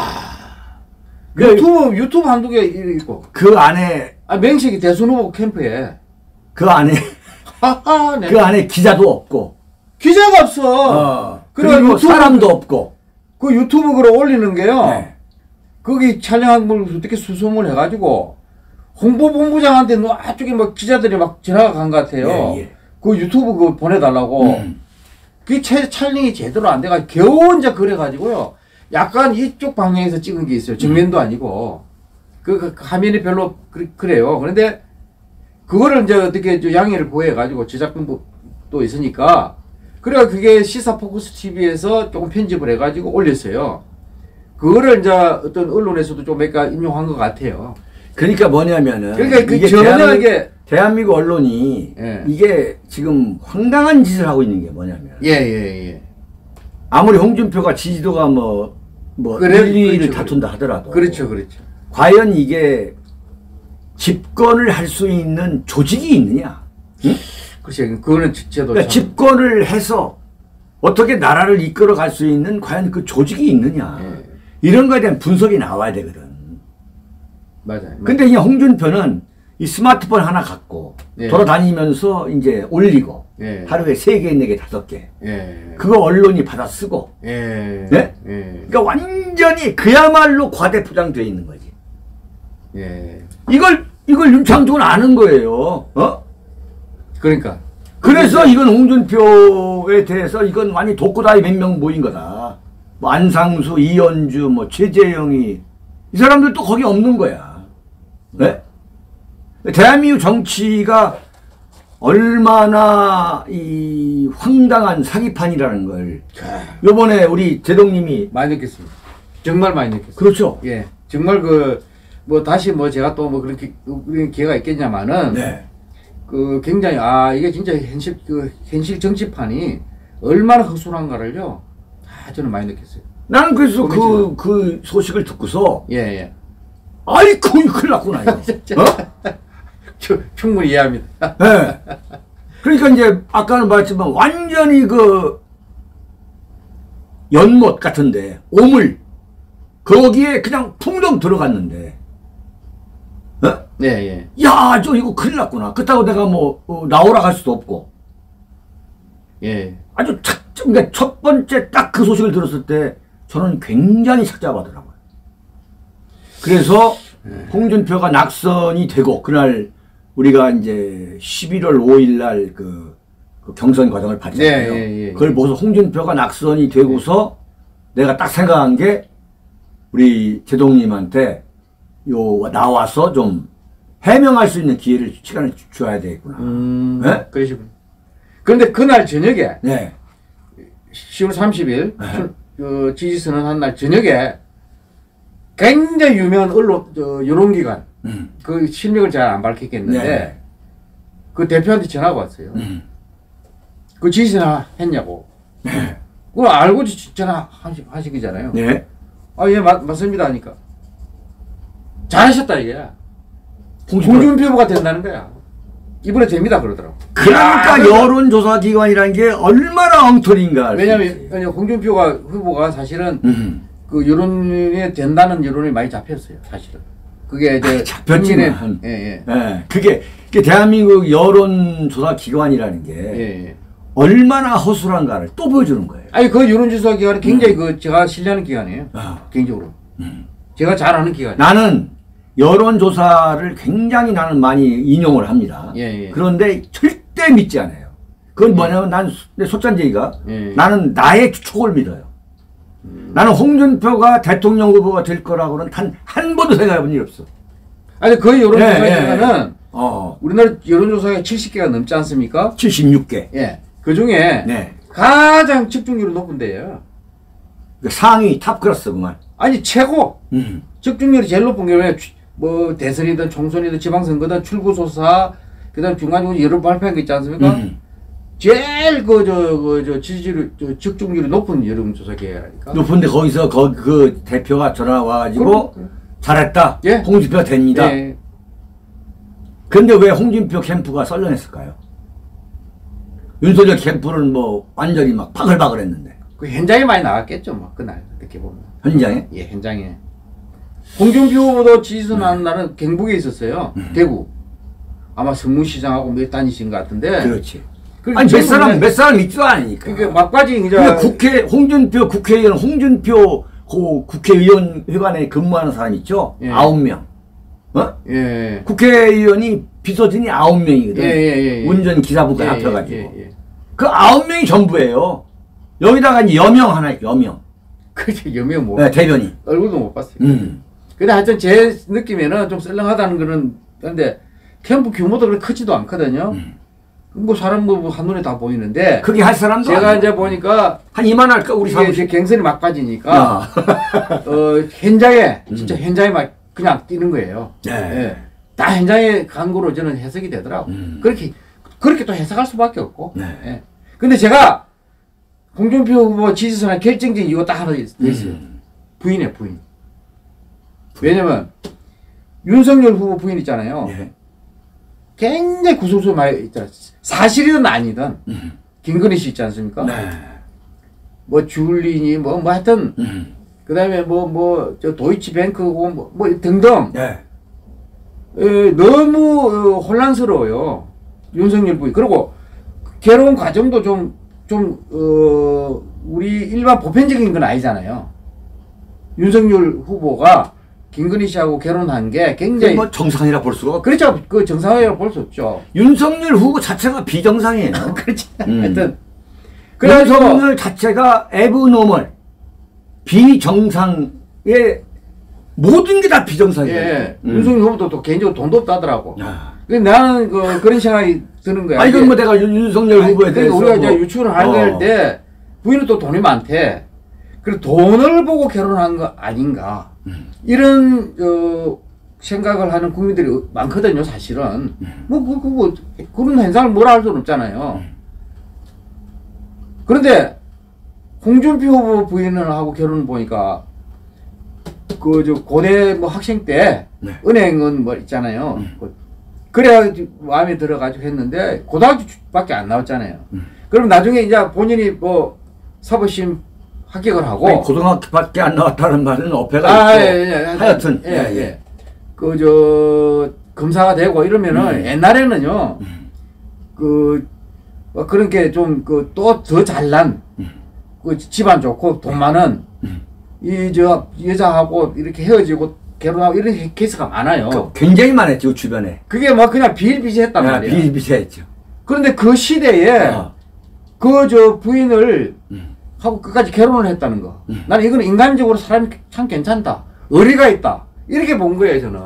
B: 유튜브 한두 개 있고.
A: 그 안에
B: 맹식이 대선 후보 캠프에.
A: 그 안에
B: 네.
A: 그 안에 기자도 없고.
B: 기자가 없어.
A: 그리고 사람도 없고.
B: 그 유튜브 글을 올리는 게요.
A: 네.
B: 거기 촬영한 걸 어떻게 수송을 해가지고 홍보본부장한테 저쪽에 막 기자들이 막 전화가 간 것 같아요.
A: 예.
B: 그 유튜브 그거 보내달라고. 그게 촬영이 제대로 안 돼가지고 겨우 이제 그래가지고요. 약간 이쪽 방향에서 찍은 게 있어요. 정면도 아니고. 그 화면이 별로 그래요. 그런데 그거를 이제 어떻게 양해를 구해가지고 제작본도 있으니까. 그래가 그게 시사포커스 TV에서 조금 편집을 해가지고 올렸어요. 그거를 이제 어떤 언론에서도 좀 몇 가지 인용한 것 같아요.
A: 그러니까 뭐냐면은.
B: 그러니까 그
A: 이게
B: 전형하게.
A: 대한민국 언론이
B: 예.
A: 이게 지금 황당한 짓을 하고 있는 게 뭐냐면.
B: 예.
A: 아무리 홍준표가 지지도가 뭐
B: 그래,
A: 1, 2위를
B: 그렇죠.
A: 다툰다 하더라도.
B: 그렇죠.
A: 과연 이게 집권을 할 수 있는 조직이 있느냐? 응?
B: 글쎄, 그거는 제도.
A: 그러니까 집권을 해서 어떻게 나라를 이끌어 갈 수 있는 과연 그 조직이 있느냐.
B: 예.
A: 이런 거에 대한 분석이 나와야 되거든.
B: 맞아요.
A: 근데 이 홍준표는 이 스마트폰 하나 갖고
B: 예.
A: 돌아다니면서 이제 올리고
B: 예.
A: 하루에 3개, 4개, 5개.
B: 예.
A: 그거 언론이 받아 쓰고.
B: 예.
A: 네?
B: 예.
A: 그러니까 완전히 그야말로 과대포장되어 있는 거지.
B: 예.
A: 이걸 윤창중은 아는 거예요.
B: 그러니까.
A: 그래서 이건 홍준표에 대해서 이건 완전히 독고다이 몇 명 모인 거다. 뭐 안상수, 이현주, 뭐 최재형이 이 사람들 또 거기 없는 거야. 네? 대한민국 정치가 얼마나 이 황당한 사기판이라는 걸 요번에 우리 제동님이
B: 많이 느꼈습니다. 정말 많이 느꼈어요.
A: 그렇죠.
B: 예. 정말 다시 제가 또 그렇게 기회가 있겠냐마는.
A: 네.
B: 굉장히, 이게 진짜 현실 정치판이 얼마나 허술한가를요. 저는 많이 느꼈어요.
A: 나는 그래서 그 소식을 듣고서
B: 예.
A: 아이고, 큰일 났구나, 이거. 어?
B: 충분히 이해합니다.
A: 네. 그러니까 이제, 아까는 말했지만, 완전히 연못 같은데, 오물, 거기에 그냥 풍덩 들어갔는데, 어?
B: 네, 예.
A: 야, 이거 큰일 났구나. 그렇다고 내가 나오라 할 수도 없고.
B: 예.
A: 아주 그러니까 첫 번째 딱 그 소식을 들었을 때 저는 굉장히 착잡하더라고요. 그래서 홍준표가 낙선이 되고 그날 우리가 이제 11월 5일 날 그 경선 과정을 봤잖아요.
B: 네, 예, 예.
A: 그걸 보고서 홍준표가 낙선이 되고서 내가 딱 생각한 게 우리 제동님한테 나와서 좀 해명할 수 있는 시간을 줘야 되겠구나. 네?
B: 그러시군요. 그런데 그날 저녁에
A: 네.
B: 10월 30일 그 지지선언 한 날 저녁에 굉장히 유명한 언론 여론기관 그 실명을 잘 안 밝히겠는데
A: 네.
B: 그 대표한테 전화가 왔어요. 그 지지선언 했냐고.
A: 네.
B: 그걸 알고 전화 하시기잖아요.
A: 네.
B: 아, 예, 맞습니다 하니까 잘하셨다 이게. 홍준표 후보가 된다는 거야. 이번에 됩니다 그러더라고.
A: 그러니까 여론조사 기관이라는 게 얼마나 엉터리인가.
B: 왜냐면 홍준표 후보가 사실은 그 여론에 된다는 여론이 많이 잡혔어요. 사실은. 그게 이제
A: 잡혔지만.
B: 예.
A: 예. 그게 대한민국 여론조사 기관이라는 게
B: 예.
A: 얼마나 허술한가를 또 보여주는 거예요.
B: 아니 그 여론조사 기관이 굉장히 제가 신뢰하는 기관이에요. 개인적으로. 제가 잘 아는 기관이에요.
A: 나는 여론조사를 굉장히 나는 많이 인용을 합니다.
B: 예.
A: 그런데 절대 믿지 않아요. 그건 뭐냐면 내 소짠쟁이가 나는 나의 촉을 믿어요. 나는 홍준표가 대통령 후보가 될 거라고는 단 한 번도 생각해 본 일 없어.
B: 아니 그 여론조사 기관은 우리나라 여론조사가 70개가 넘지 않습니까?
A: 76개.
B: 예. 그 중에
A: 네.
B: 가장 집중률이 높은 데예요.
A: 상위 탑 클래스 그만.
B: 아니 최고. 집중률이 제일 높은 게 왜 뭐 대선이든 총선이든 지방선거든 출구조사 그다음 중간중간 여론 발표한 거 있지 않습니까? 제일 지지율 집중률이 높은 여론조사 기관이니까.
A: 높은데 거기서 그 대표가 전화 와가지고 잘했다.
B: 예.
A: 홍준표가 됩니다.
B: 예.
A: 근데 왜 홍준표 캠프가 썰렁했을까요? 윤석열 캠프는 완전히 막 바글바글했는데.
B: 그 현장에 많이 나갔겠죠, 뭐 그날 어떻게 보면.
A: 현장에?
B: 예, 현장에. 홍준표 후보도 지지선언하는 날은 경북에 있었어요. 대구. 아마 성무시장하고 몇 다니신 것 같은데.
A: 그렇지. 아니 몇 사람 있지도 않으니까.
B: 그게 막바지 이제.
A: 홍준표 국회의원 홍준표 국회의원 회관에 근무하는 사람 있죠?
B: 예.
A: 9명.
B: 예.
A: 국회의원이 비서진이 9명이거든.
B: 예.
A: 운전기사부가 합쳐가지고. 그 9명이 전부예요. 여기다가 이제 여명 하나 있고, 여명.
B: 그렇죠, 여명 뭐.
A: 네, 대변인.
B: 얼굴도 못 봤어요. 근데 하여튼 제 느낌에는 좀 썰렁하다는 거는, 근데 캠프 규모도 그렇게 크지도 않거든요. 뭐 사람 한눈에 다 보이는데.
A: 그게 할 사람도
B: 제가
A: 아니고.
B: 이제 보니까.
A: 한 이만 할까, 우리 사무실.
B: 이게 갱선이 막바지니까. 현장에, 진짜 현장에 막 그냥 뛰는 거예요.
A: 네.
B: 예. 다 현장에 간 거로 저는 해석이 되더라고. 그렇게 또 해석할 수밖에 없고.
A: 네.
B: 예. 근데 제가 홍준표 후보 지지선언 결정적인 이유가 딱 하나 있어요. 부인이에요, 부인. 왜냐면, 윤석열 후보 부인 있잖아요.
A: 네.
B: 굉장히 구설수 많이 있잖아요. 사실이든 아니든. 김건희 씨 있지 않습니까?
A: 네.
B: 뭐, 줄리니, 뭐 하여튼, 그 다음에 저 도이치뱅크고 등등.
A: 네.
B: 너무 혼란스러워요. 윤석열 부인. 그리고 결혼 과정도 우리 일반 보편적인 건 아니잖아요. 윤석열 후보가 김건희 씨하고 결혼한 게 굉장히
A: 정상이라 볼 수가 없고.
B: 그렇죠. 그 정상이라고 볼 수 없죠.
A: 윤석열 후보 자체가 비정상이에요.
B: 그렇지. 하여튼
A: 윤석열 자체가 에브노멀 비정상의 모든 게 다 비정상이에요.
B: 예. 윤석열 후보도 또 개인적으로 돈도 없다더라고.
A: 야.
B: 근데 나는 그런 생각이 드는 거야.
A: 아니, 그건 내가 윤석열 후보에 대해서.
B: 우리가 이제 유추를 할 때, 부인은 또 돈이 많대. 그리고 돈을 보고 결혼한 거 아닌가. 이런, 생각을 하는 국민들이 많거든요, 사실은. 그런 현상을 뭐라 할 수는 없잖아요. 그런데, 홍준표 후보 부인을 하고 결혼을 보니까, 그 저 고대 뭐 학생 때
A: 네.
B: 은행은 뭐 있잖아요. 그래야 마음에 들어가지고 했는데 고등학교밖에 안 나왔잖아요. 그럼 나중에 이제 본인이 뭐 사법심 합격을 하고
A: 아니, 고등학교밖에 안 나왔다는 말은 어폐가 있고 하여튼
B: 그 저 검사가 되고 이러면은 옛날에는요 그런 게 좀 그 또 더 잘난 그 집안 좋고 돈 많은 이 저 여자하고 이렇게 헤어지고 결혼하고 이런 케이스가 많아요.
A: 굉장히 많았죠 주변에.
B: 그게 뭐 그냥 비일비재했단 말이야.
A: 비일비재했죠.
B: 그런데 그 시대에 그 저 부인을 하고 끝까지 결혼을 했다는 거. 나는 이거는 인간적으로 사람이 참 괜찮다. 의리가 있다. 이렇게 본 거예요 저는.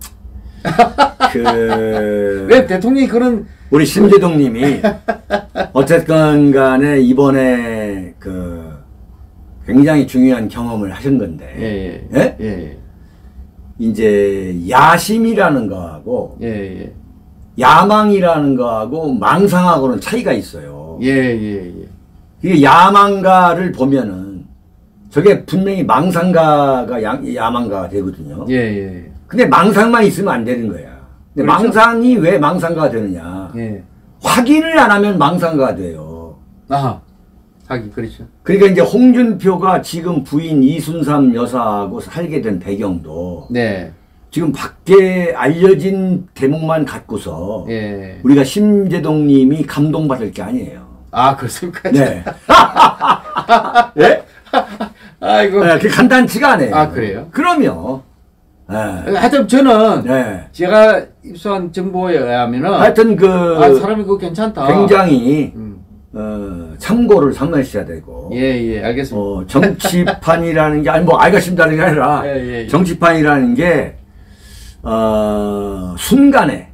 B: 왜 대통령이 그런
A: 우리 심재동님이 어쨌건 간에 이번에 그 굉장히 중요한 경험을 하신 건데 예? 이제 야심이라는 거하고 야망이라는 거하고 망상하고는 차이가 있어요. 이게 야망가를 보면은 저게 분명히 망상가가 야망가가 되거든요. 근데 망상만 있으면 안 되는 거야. 근데 그렇죠? 망상이 왜 망상가가 되느냐. 확인을 안 하면 망상가가 돼요.
B: 하긴 그렇죠.
A: 그러니까 이제 홍준표가 지금 부인 이순삼 여사하고 살게 된 배경도 지금 밖에 알려진 대목만 갖고서 우리가 심재동님이 감동받을 게 아니에요.
B: 그렇습니까?
A: 네.
B: 예? 아이고.
A: 그 간단치가 않아요.
B: 그래요?
A: 그럼요.
B: 하여튼 저는 제가 입수한 정보에 의하면은
A: 하여튼
B: 사람이 그거 괜찮다.
A: 굉장히 참고를 삼으셔야 되고.
B: 알겠습니다.
A: 정치판이라는 게 아니 뭐 알겠습니다는 게 아니라 정치판이라는 게 순간에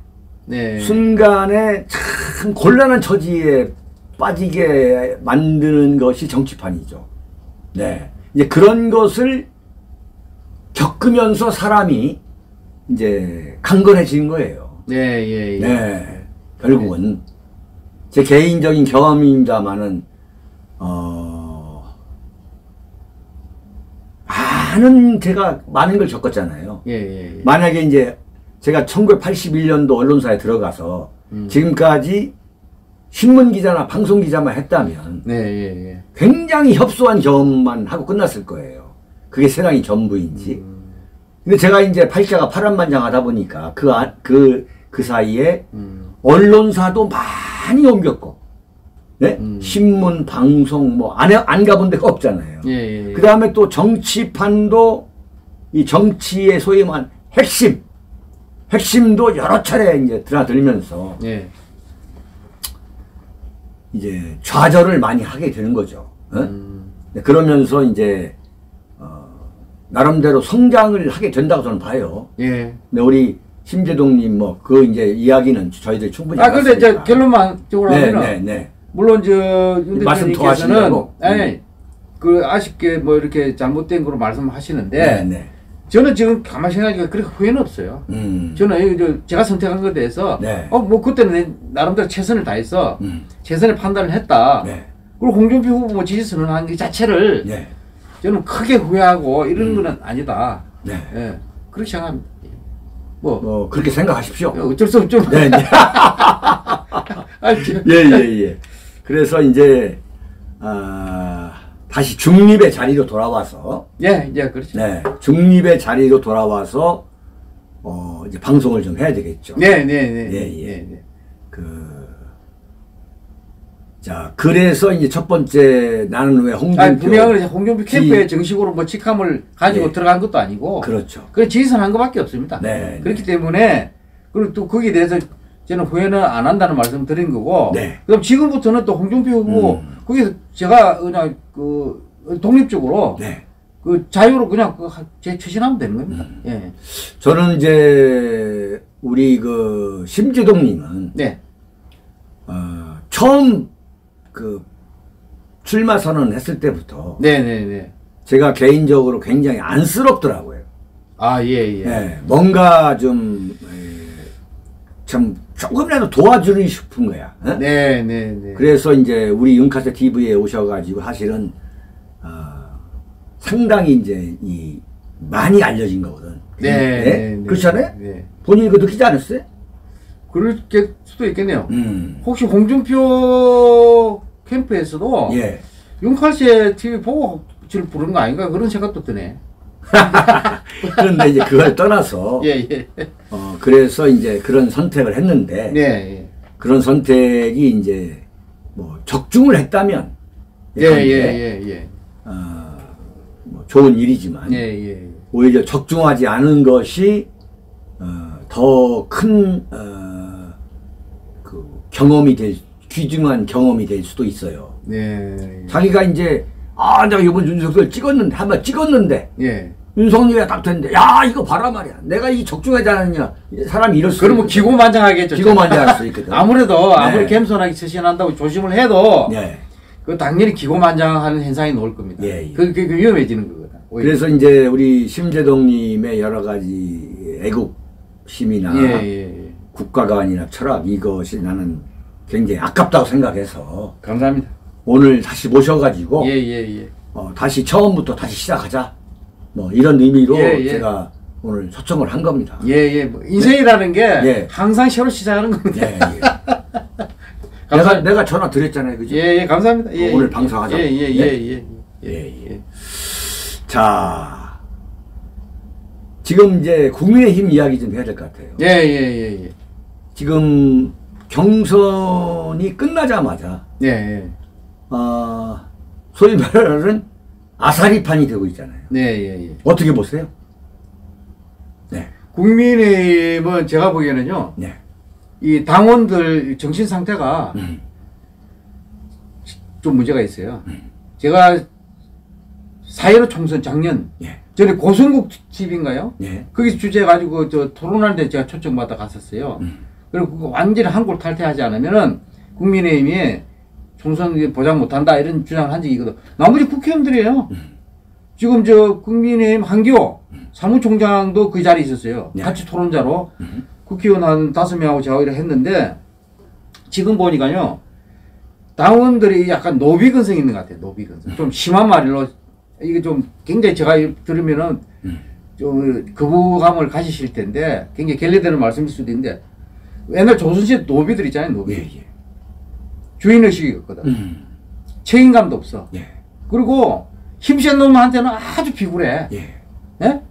A: 참 곤란한 처지에 빠지게 만드는 것이 정치판이죠. 이제 그런 것을 겪으면서 사람이 이제 강건해지는 거예요. 결국은 제 개인적인 경험입니다만은 제가 많은 걸 겪었잖아요. 만약에 이제 제가 1981년도 언론사에 들어가서 지금까지 신문기자나 방송기자만 했다면 굉장히 협소한 경험만 하고 끝났을 거예요. 그게 세상이 전부인지. 근데 제가 이제 팔자가 파란만장하다 보니까 그 사이에 언론사도 많이 옮겼고, 신문, 방송 뭐 안 가본 데가 없잖아요. 그 다음에 또 정치판도 이 정치의 소위 말한 핵심도 여러 차례 이제 드나들면서 이제 좌절을 많이 하게 되는 거죠. 그러면서 이제 나름대로 성장을 하게 된다고 저는 봐요. 근데 우리 심재동님 이제 이야기는 저희들 충분히
B: 근데 이제 결론만적으로 하면은 물론 윤 대표님께서는 그 아쉽게 뭐 이렇게 잘못된 거로 말씀하시는데 저는 지금 가만히 생각하니까 그렇게 후회는 없어요. 저는 제가 선택한 것에 대해서 뭐 그때는 나름대로 최선을 다해서 최선의 판단을 했다. 그리고 홍준표 후보 지지 선언한 것 자체를 저는 크게 후회하고 이런 거는 아니다. 그렇게 생각합니다.
A: 그렇게 생각하십시오.
B: 어쩔 수 없죠.
A: 그래서 이제 다시 중립의 자리로 돌아와서
B: 그렇죠.
A: 중립의 자리로 돌아와서 이제 방송을 좀 해야 되겠죠. 자, 그래서 이제 첫 번째 나는 왜
B: 홍준표 캠프에 정식으로 뭐 직함을 가지고 들어간 것도 아니고
A: 그렇죠.
B: 그냥 지지선한 것밖에 없습니다. 그렇기 때문에 그리고 또 거기에 대해서 저는 후회는 안 한다는 말씀 드린 거고 그럼 지금부터는 또 홍준표 후보 거기서 제가 그냥 그 독립적으로 그 자유로 그냥 제 추진하면 되는 겁니다.
A: 저는 이제 우리 그 심재동님은 처음 그 출마 선언 했을 때부터 제가 개인적으로 굉장히 안쓰럽더라고요. 뭔가 좀 조금이라도 도와주고 싶은 거야. 그래서 이제 우리 윤카세 TV에 오셔가지고 사실은 상당히 이제 이 많이 알려진 거거든.
B: 네.
A: 그렇지 않아요?
B: 네.
A: 본인이 그거 느끼지 않았어요?
B: 그럴 수도 있겠네요.
A: 음.
B: 혹시 홍준표 캠프에서도
A: 예.
B: 윤칼씨의 TV 보고 지를 부른 거 아닌가 그런 생각도 드네.
A: 그런데 이제 그걸 떠나서
B: 예, 예.
A: 그래서 이제 그런 선택을 했는데
B: 네, 예.
A: 그런 선택이 이제 뭐 적중을 했다면
B: 예, 예, 예,
A: 뭐 좋은 일이지만
B: 예. 예, 예.
A: 오히려 적중하지 않은 것이 더 큰 그 경험이 귀중한 경험이 될 수도 있어요.
B: 네.
A: 자기가 이제 내가 이번 윤석열 찍었는데 한번 찍었는데
B: 예.
A: 윤석열이 딱 됐는데 야 이거 봐라 말이야 내가 이 적중하지 않았냐 사람이 이럴 수
B: 그러면 기고만장하겠죠.
A: 기고만장할 수 있거든.
B: 아무래도
A: 네.
B: 아무리 겸손하게 처신한다고 조심을 해도
A: 네.
B: 그 당연히 기고만장하는 현상이 나올 겁니다.
A: 예, 예.
B: 그게 위험해지는 거거든. 오히려.
A: 그래서 이제 우리 심재동님의 여러 가지 애국심이나
B: 예.
A: 국가관이나 철학 이것이 나는 굉장히 아깝다고 생각해서
B: 감사합니다.
A: 오늘 다시 모셔가지고
B: 예.
A: 다시 처음부터 다시 시작하자 뭐 이런 의미로
B: 예.
A: 제가 오늘 초청을 한 겁니다.
B: 예. 뭐 인생이라는 게
A: 예.
B: 항상 새로 시작하는 겁니다.
A: 예. 내가 전화 드렸잖아요, 그죠?
B: 예, 감사합니다. 예,
A: 오늘 방송하자고.
B: 예.
A: 자, 지금 이제 국민의힘 이야기 좀 해야 될 것 같아요.
B: 예.
A: 지금 경선이 끝나자마자
B: 예.
A: 소위 말하는 아사리판이 되고 있잖아요.
B: 예.
A: 어떻게 보세요? 네.
B: 국민의힘은 제가 보기에는요.
A: 네.
B: 이 당원들 정신 상태가 좀 문제가 있어요. 제가 4.15 총선 작년
A: 예.
B: 전에 고성국 TV인가요?
A: 예.
B: 거기서 주제 가지고 저 토론하는데 제가 초청받아 갔었어요. 그리고 그거 완전히 한골 탈퇴하지 않으면은 국민의힘이 총선 보장 못한다 이런 주장을 한 적이 있거든. 나머지 국회의원들이에요. 지금 저 국민의힘 한기호 사무총장도 그 자리에 있었어요.
A: 예.
B: 같이 토론자로. 국회의원 한 5명하고 제가 이렇게 했는데 지금 보니까요. 당원들이 약간 노비근성이 있는 것 같아요. 노비근성. 좀 심한 말로 이게 좀 굉장히 제가 들으면은 좀 거부감을 가지실 텐데 굉장히 결례되는 말씀일 수도 있는데 옛날 조선시대 노비들 있잖아요. 노비.
A: 예.
B: 주인의식이 없거든. 책임감도 없어.
A: 예.
B: 그리고 힘센 놈한테는 아주 비굴해.
A: 예.
B: 예?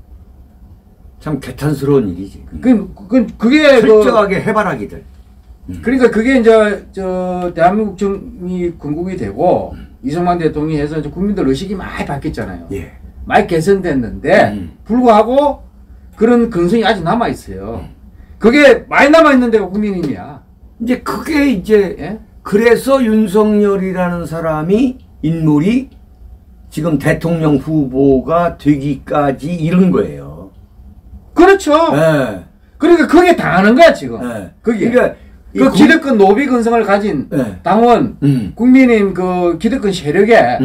A: 참 개탄스러운 일이지.
B: 그게
A: 철저하게 해바라기들.
B: 그러니까 그게 이제 저 대한민국 정이 건국이 되고 이승만 대통령이 해서 이제 국민들 의식이 많이 바뀌었잖아요.
A: 예.
B: 많이 개선됐는데 불구하고 그런 근성이 아직 남아 있어요. 그게 많이 남아 있는 데가 국민의힘이야.
A: 이제 그게 이제
B: 예?
A: 그래서 윤석열이라는 사람이 인물이 지금 대통령 후보가 되기까지 이른 거예요.
B: 그렇죠.
A: 예.
B: 그러니까 그게 당하는 거야 지금.
A: 예.
B: 그게.
A: 그러니까
B: 그 기득권 노비 근성을 가진
A: 예.
B: 당원, 국민의힘 그 기득권 세력에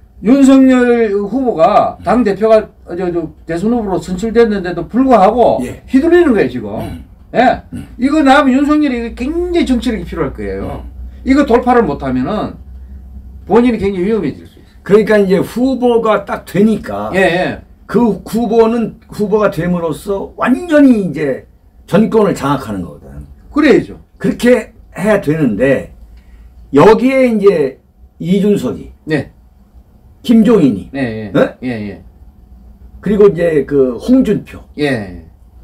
B: 윤석열 후보가 당 대표가 저 대선 후보로 선출됐는데도 불구하고
A: 예.
B: 휘둘리는 거예요 지금. 예, 이거 나면 윤석열이 굉장히 정치력이 필요할 거예요. 이거 돌파를 못하면은 본인이 굉장히 위험해질 수 있어요.
A: 그러니까 이제 후보가 딱 되니까
B: 예.
A: 그 후보가 됨으로써 완전히 이제 전권을 장악하는 거거든.
B: 그래야죠.
A: 그렇게 해야 되는데 여기에 이제 이준석이,
B: 네,
A: 김종인이,
B: 네,
A: 네?
B: 예.
A: 그리고 이제 그 홍준표,
B: 예.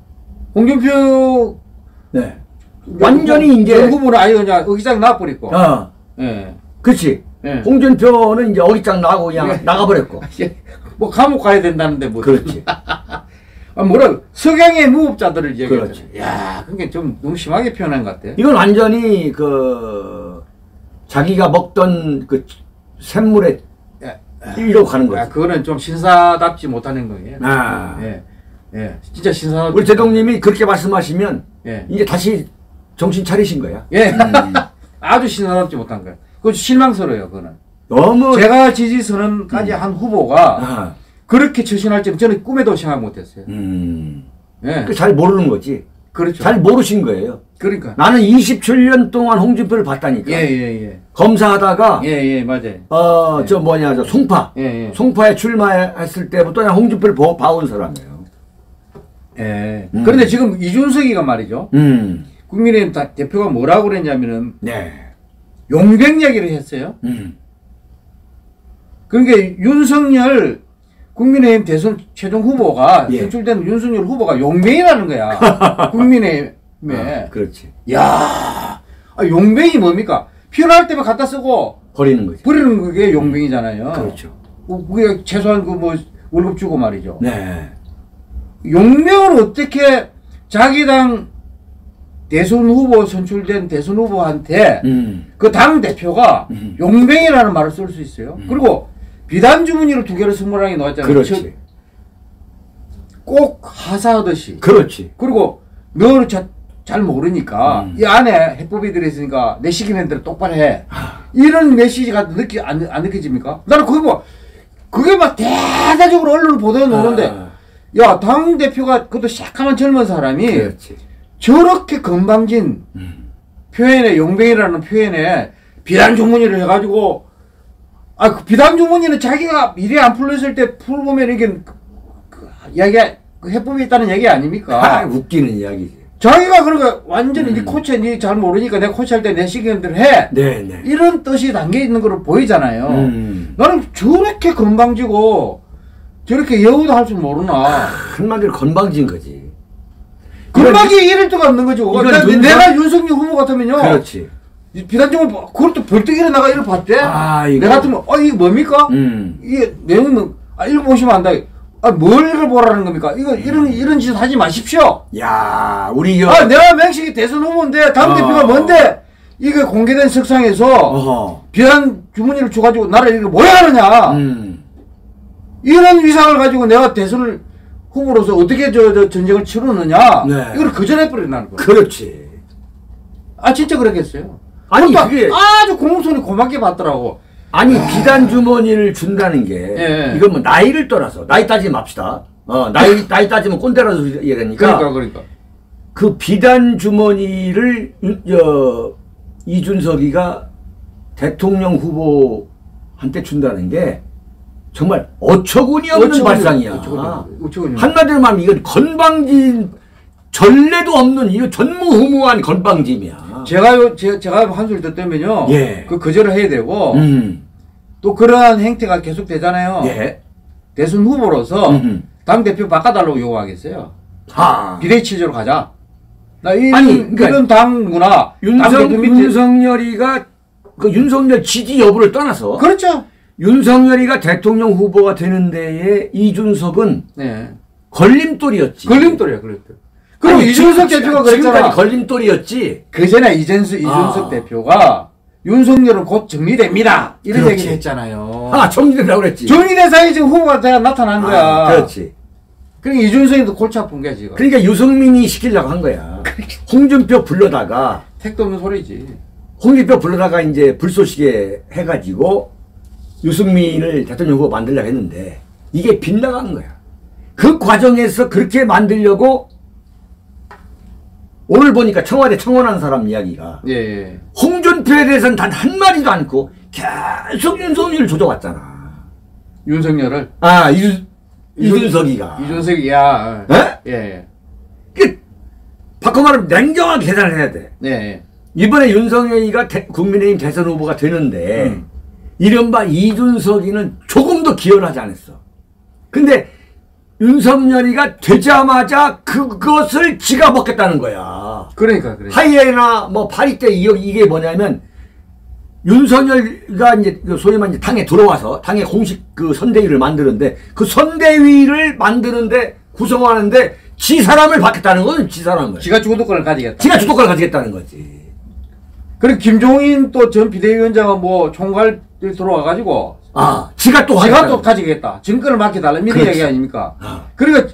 B: 홍준표
A: 네, 완전히 이제
B: 후보는 아예 그냥 의기장 나와버렸고. 예.
A: 그렇지.
B: 예.
A: 홍준표는 이제 어깃장 나고 그냥
B: 예.
A: 나가버렸고.
B: 뭐 감옥 가야 된다는데 뭐.
A: 그렇지.
B: 뭐라 석양의 무법자들을 얘기했잖아요.
A: 그렇지.
B: 야, 그게 좀 너무 심하게 표현한 것 같아.
A: 이건 완전히 그 자기가 먹던 그 샘물에 이러고 가는 거지.
B: 그거는 좀 신사답지 못하는 거예요. 예. 진짜 신사답지.
A: 우리 대통령님이 그렇게 말씀하시면
B: 예.
A: 이제 다시 정신 차리신 거야.
B: 예. 아주 신사답지 못한 거예요. 그거 실망스러워요, 그거는.
A: 너무
B: 제가 지지 선언까지 한 후보가 그렇게 처신할 줄 저는 꿈에도 생각 못했어요. 예.
A: 잘 모르는 거지.
B: 그렇죠.
A: 잘 모르신 거예요.
B: 그러니까.
A: 나는 27년 동안 홍준표를 봤다니까.
B: 예.
A: 검사하다가
B: 예, 맞아요.
A: 저 뭐냐, 저 송파.
B: 예.
A: 송파에 출마했을 때부터 그냥 홍준표를 봐온 사람이에요.
B: 예. 그런데 지금 이준석이가 말이죠. 국민의힘 대표가 뭐라고 그랬냐면은
A: 네.
B: 용병 이야기를 했어요. 그러니까 윤석열 국민의힘 대선 최종 후보가
A: 예.
B: 선출된 윤석열 후보가 용병이라는 거야. 국민의힘에.
A: 그렇지.
B: 야, 용병이 뭡니까? 필요할 때만 갖다 쓰고
A: 버리는 거지.
B: 버리는 그게 용병이잖아요.
A: 그렇죠.
B: 그게 최소한 그 뭐 월급 주고 말이죠.
A: 네.
B: 용병을 어떻게 자기 당 대선 후보 선출된 대선 후보한테 그 당 대표가 용병이라는 말을 쓸 수 있어요. 그리고 비단 주머니를 2개를 선물하게 나왔잖아요.
A: 그렇지.
B: 꼭 하사하듯이.
A: 그렇지.
B: 그리고 너를 잘 모르니까 이 안에 해법이 들어있으니까 내 시키는 대로 똑바로 해. 이런 메시지가 안 느껴집니까? 나는 그게 막 대대적으로 언론 보도에 나오는데 야, 당대표가 그것도 새까만 젊은 사람이
A: 그렇지.
B: 저렇게 건방진 표현에 용병이라는 표현에 비단 주머니를 해가지고 그 비단 주머니는 자기가 일이 안 풀렸을 때 풀보면 이게 그 해법이 있다는 얘기 아닙니까?
A: 웃기는 이야기지.
B: 자기가 그러니까 완전히 네 코치야, 네 잘 모르니까 내 코치할 때 내 시키는 대로 해.
A: 네네.
B: 이런 뜻이 담겨 있는 걸 보이잖아요. 나는 저렇게 건방지고 저렇게 여우도 할 줄 모르나.
A: 한마디로 건방진 거지.
B: 건방지게 이럴 데가 없는 거죠. 내가 윤석열 후보 같으면요.
A: 그렇지.
B: 비단정을 그것도 벌떡 일어나가 이걸 봤대.
A: 이거.
B: 내가 같으면 이게 뭡니까? 이게 내용은 읽어보시면 안다. 뭘 읽어보라는 겁니까? 이런 짓 하지 마십시오.
A: 야, 우리
B: 내가 명식이 대선 후보인데 당대표가 뭔데 이게 공개된 석상에서 비단 주머니를 줘가지고 나를 이렇게 뭐야 하느냐. 이런 위상을 가지고 내가 대선을 후보로서 어떻게 저 전쟁을 치르느냐.
A: 네.
B: 이걸 거절해버리라는 거예요.
A: 그렇지.
B: 진짜 그랬겠어요.
A: 아니, 그게
B: 아주 공손히 고맙게 받더라고.
A: 아니, 비단 주머니를 준다는 게
B: 예.
A: 이건 뭐 나이를 떠나서 나이 따지지 맙시다. 나이 따지면 꼰대라서 얘기하니까.
B: 그러니까.
A: 그 비단 주머니를 이준석이가 대통령 후보한테 준다는 게 정말 어처구니 없는 발상이야. 한마디로 말하면 이건 건방진, 전례도 없는 이거 전무후무한 건방짐이야.
B: 제가 한술 듣다면요.
A: 예.
B: 거절을 해야 되고 또 그러한 행태가 계속 되잖아요.
A: 예.
B: 대선 후보로서 당대표 바꿔달라고 요구하겠어요. 비대위 체제로 가자.
A: 그러니까
B: 이런 당 문화.
A: 윤석열이가 그 윤석열 지지 여부를 떠나서.
B: 그렇죠.
A: 윤석열이가 대통령 후보가 되는 데에 이준석은
B: 네.
A: 걸림돌이었지.
B: 걸림돌이야, 걸림돌. 그리고 이준석 대표가 그랬잖아.
A: 지금까지 걸림돌이었지.
B: 그 전에 이준석 대표가 윤석열은 곧 정리됩니다. 이런
A: 그렇지.
B: 얘기를 했잖아요.
A: 정리된다고 그랬지.
B: 정리된 사이에 지금 후보가 나타난 거야.
A: 그렇지.
B: 그러니까 이준석이도 골치 아픈 거야, 지금.
A: 그러니까 유승민이 시키려고 한 거야. 홍준표 불러다가.
B: 택도 없는 소리지.
A: 홍준표 불러다가 이제 불쏘시개 해가지고 유승민을 대통령 후보 만들려고 했는데 이게 빗나간 거야. 그 과정에서 그렇게 만들려고 오늘 보니까 청와대 청원한 사람 이야기가
B: 예.
A: 홍준표에 대해서는 단 한마디도 않고 계속 윤석열을 조져왔잖아.
B: 윤석열을?
A: 이준석이가.
B: 이준석이야.
A: 예? 바꿔 말하면 냉정하게 계산을 해야 돼.
B: 네.
A: 이번에 윤석열이가 국민의힘 대선 후보가 되는데 이른바 이준석이는 조금도 기여를 하지 않았어. 근데 윤석열이가 되자마자 그것을 지가 먹겠다는 거야.
B: 그러니까.
A: 하이에나 파리떼 이게 뭐냐면 윤석열이가 이제 소위 말해 당에 들어와서 당의 공식 그 선대위를 만드는데 그 선대위를 만드는데 구성하는데 지 사람을 받겠다는 건 지 사람을.
B: 지가 주도권을 가지겠다.
A: 지가 주도권을 가지겠다는 거지.
B: 그리고 김종인 또 전 비대위원장은 총괄 들어와가지고
A: 지가 또
B: 가지겠다. 증권을 맡겨달라. 이런 얘기 아닙니까? 그러니까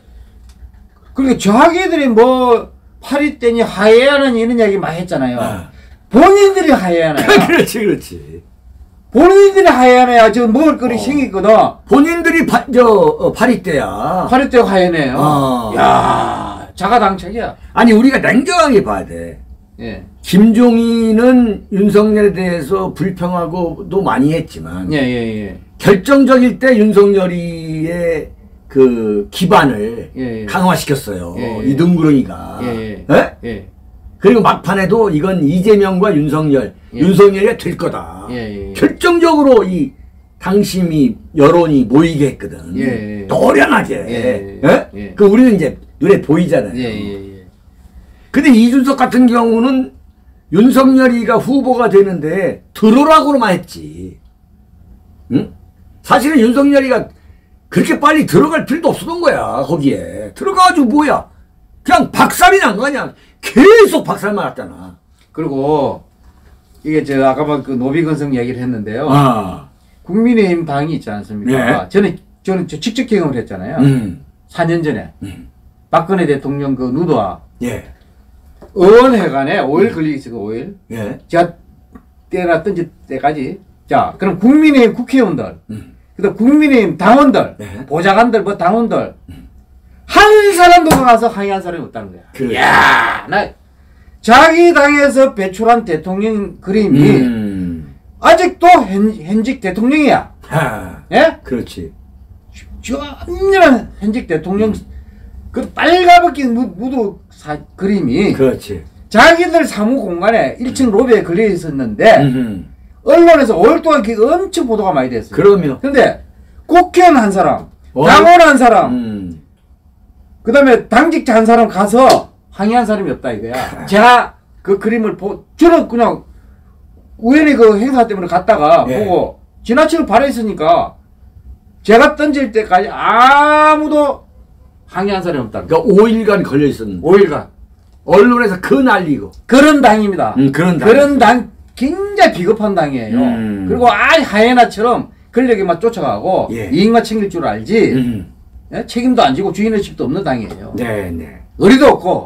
B: 자기들이 파리떼니 하야는 이런 얘기 많이 했잖아요. 본인들이 하야나요.
A: 그렇지.
B: 본인들이 하야나야 지금 먹을 거리 생기거든.
A: 본인들이 파리떼야.
B: 파리떼가 하야네요. 야, 자가당착이야.
A: 아니 우리가 냉정하게 봐야 돼.
B: 예.
A: 김종인은 윤석열에 대해서 불평하고도 많이 했지만
B: 예, 예, 예.
A: 결정적일 때 윤석열이의 그 기반을
B: 예, 예.
A: 강화시켰어요.
B: 예, 예.
A: 이 능구렁이가.
B: 예, 예.
A: 예?
B: 예.
A: 그리고 막판에도 이건 이재명과 윤석열,
B: 예.
A: 윤석열이 될 거다.
B: 예, 예.
A: 결정적으로 이 당심이 여론이 모이게 했거든.
B: 예, 예.
A: 노련하게.
B: 예,
A: 예?
B: 예.
A: 그 우리는 이제 눈에 보이잖아요.
B: 예, 예, 예.
A: 근데 이준석 같은 경우는 윤석열이가 후보가 되는데 들어오라고만 했지. 응? 사실은 윤석열이가 그렇게 빨리 들어갈 필요도 없었던 거야. 거기에 들어가가지고 뭐야 그냥 박살이 난 거 아니야. 계속 박살만 났잖아.
B: 그리고 이게 제가 아까 그 노비건성 얘기를 했는데요.
A: 아.
B: 국민의힘 당이 있지 않습니까?
A: 네.
B: 저는 직접 경험을 했잖아요. 4년 전에 박근혜 대통령 그 누드와
A: 예.
B: 의원회관에 5일 걸리기 있어. 5일.
A: 예.
B: 제가 때나 던질 때까지. 자, 그럼 국민의힘 국회의원들, 그다음 국민의힘 당원들,
A: 네.
B: 보좌관들, 뭐 당원들 한 사람도 가서 항의한 사람이 없다는 거야.
A: 그렇지.
B: 야, 나 자기 당에서 배출한 대통령 그림이 아직도 현직 대통령이야.
A: 하.
B: 예?
A: 그렇지.
B: 전면한 현직 대통령 그 빨가벗긴 무드 그림이
A: 그렇지.
B: 자기들 사무 공간에 1층 로비에 걸려 있었는데 언론에서 5일 동안 그게 엄청 보도가 많이 됐어요.
A: 그럼요.
B: 근데 국회의원 한 사람, 당원 한 사람, 그 다음에 당직자 한 사람 가서 항의한 사람이 없다 이거야. 제가 그 그림을 저는 그냥 우연히 그 행사 때문에 갔다가
A: 예.
B: 보고 지나치고 발해있으니까 제가 던질 때까지 아무도 항의한 사람이 없다.
A: 그러니까 5일간 걸려 있었는데
B: 5일간.
A: 언론에서 그 난리고.
B: 그런 당입니다.
A: 그런
B: 당 굉장히 비겁한 당이에요. 그리고 하이에나처럼 권력에만 쫓아가고
A: 예.
B: 이익만 챙길 줄 알지 예? 책임도 안 지고 주인의식도 없는 당이에요.
A: 네네.
B: 의리도 없고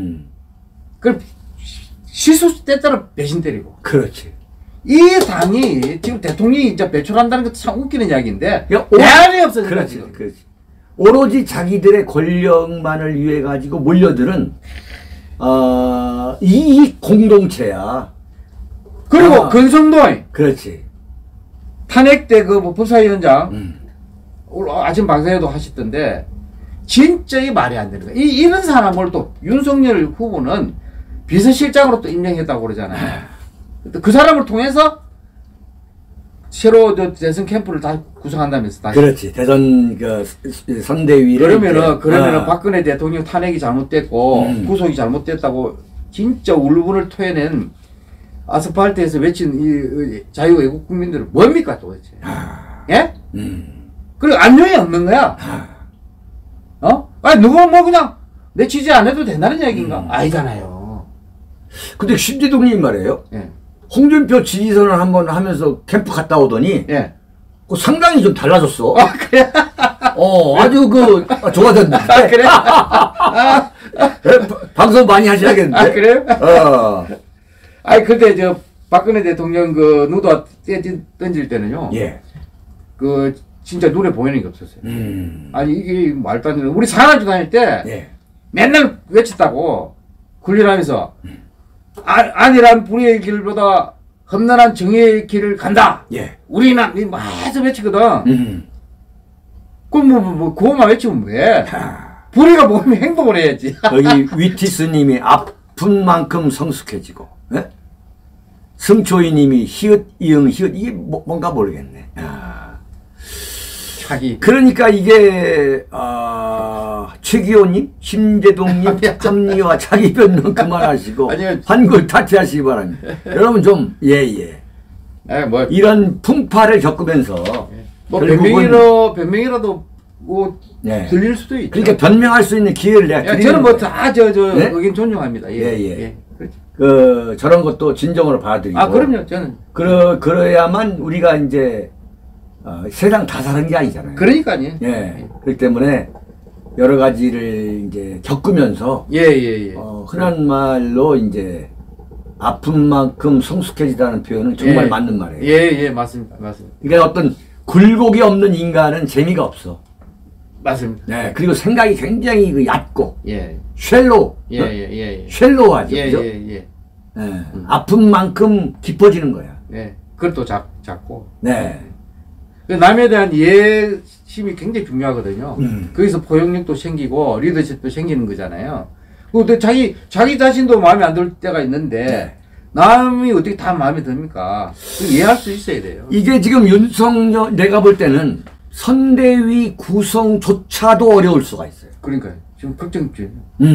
B: 그 실수 때따라 배신 때리고.
A: 그렇지.
B: 이 당이 지금 대통령이 이제 배출한다는 것도 참 웃기는 이야기인데
A: 야,
B: 대안이 없어요.
A: 그렇지.
B: 지금.
A: 그렇지. 오로지 자기들의 권력만을 위해 가지고 몰려들은 이 공동체야.
B: 그리고 근성도의
A: 그렇지.
B: 탄핵 때 그 뭐 법사위원장 오늘 아침 방송에도 하셨던데 진짜 이 말이 안 되는 거야. 이런 사람을 또 윤석열 후보는 비서실장으로 또 임명했다고 그러잖아요. 그 사람을 통해서 새로 대선 캠프를 다 구성한다면서 다시.
A: 그렇지. 대선 그 선대위를
B: 그러면은 박근혜 대통령 탄핵이 잘못됐고 구속이 잘못됐다고 진짜 울분을 토해낸 아스팔트에서 외친 이 자유애국 국민들은 뭡니까 도대체? 예? 그리고 안녕이 없는 거야. 어? 아니 누가 뭐 그냥 내 취재 안 해도 된다는 얘기인가? 아니잖아요.
A: 근데 심재동님 말이에요.
B: 예.
A: 홍준표 지지선을 한번 하면서 캠프 갔다 오더니
B: 예.
A: 그 상당히 좀 달라졌어.
B: 아 그래?
A: 아주 좋아졌는데.
B: 아 그래?
A: 방송 많이 하셔야겠는데.
B: 아 그래요? 아니 근데 저 박근혜 대통령 그 누드와 던질 때는요.
A: 예.
B: 그 진짜 눈에 보이는 게 없었어요. 아니 이게 말도 안 되는. 우리 산악주 다닐 때
A: 예.
B: 맨날 외쳤다고 훈련하면서 안일한 불의의 길보다 험난한 정의의 길을 간다.
A: 예.
B: 우리는 마저 외치거든. 그럼 그것만 외치면 왜? 불의가 뭐면 행동을 해야지.
A: 여기 위티스님이 아픈 만큼 성숙해지고, 예? 승초이님이 히읗 이응 히읗 이게 뭔가 모르겠네.
B: 자기.
A: 그러니까 이게 최기호님, 심재동님 합리와 자기 변론 그만하시고
B: 아니요.
A: 한글 타치하시기 바랍니다. 여러분 좀 예예.
B: 뭐
A: 이런 풍파를 겪으면서
B: 뭐
A: 결국은
B: 변명이라도 뭐
A: 예.
B: 들릴 수도 있죠.
A: 그러니까 변명할 수 있는 기회를 내가 드리는
B: 저는 뭐
A: 거예요.
B: 다
A: 네?
B: 의견 존중합니다.
A: 예.
B: 그렇죠.
A: 저런 것도 진정으로 받아들이고.
B: 그럼요. 저는.
A: 그래야만 우리가 이제 세상 다 사는 게 아니잖아요.
B: 그러니까요.
A: 예. 그렇기 때문에 여러 가지를 이제 겪으면서
B: 예.
A: 흔한 말로 이제 아픈 만큼 성숙해지다는 표현은 정말 맞는 말이에요.
B: 예, 맞습니다.
A: 그러니까 어떤 굴곡이 없는 인간은 재미가 없어.
B: 맞습니다.
A: 네, 그리고 생각이 굉장히 그 얕고,
B: 예.
A: 쉘로우.
B: 예, 예, 예.
A: 쉘로우하죠.
B: 예,
A: 그죠?
B: 예, 예.
A: 아픈 만큼 깊어지는 거야.
B: 예. 그것도 작고.
A: 네.
B: 그 남에 대한 이해심이 굉장히 중요하거든요. 거기서 포용력도 생기고 리더십도 생기는 거잖아요. 근데 자기 자신도 마음에 안 들 때가 있는데
A: 네.
B: 남이 어떻게 다 마음에 듭니까? 이해할 수 있어야 돼요.
A: 이게 지금 윤석열, 내가 볼 때는 선대위 구성조차도 어려울 수가 있어요.
B: 그러니까요. 지금 걱정이죠.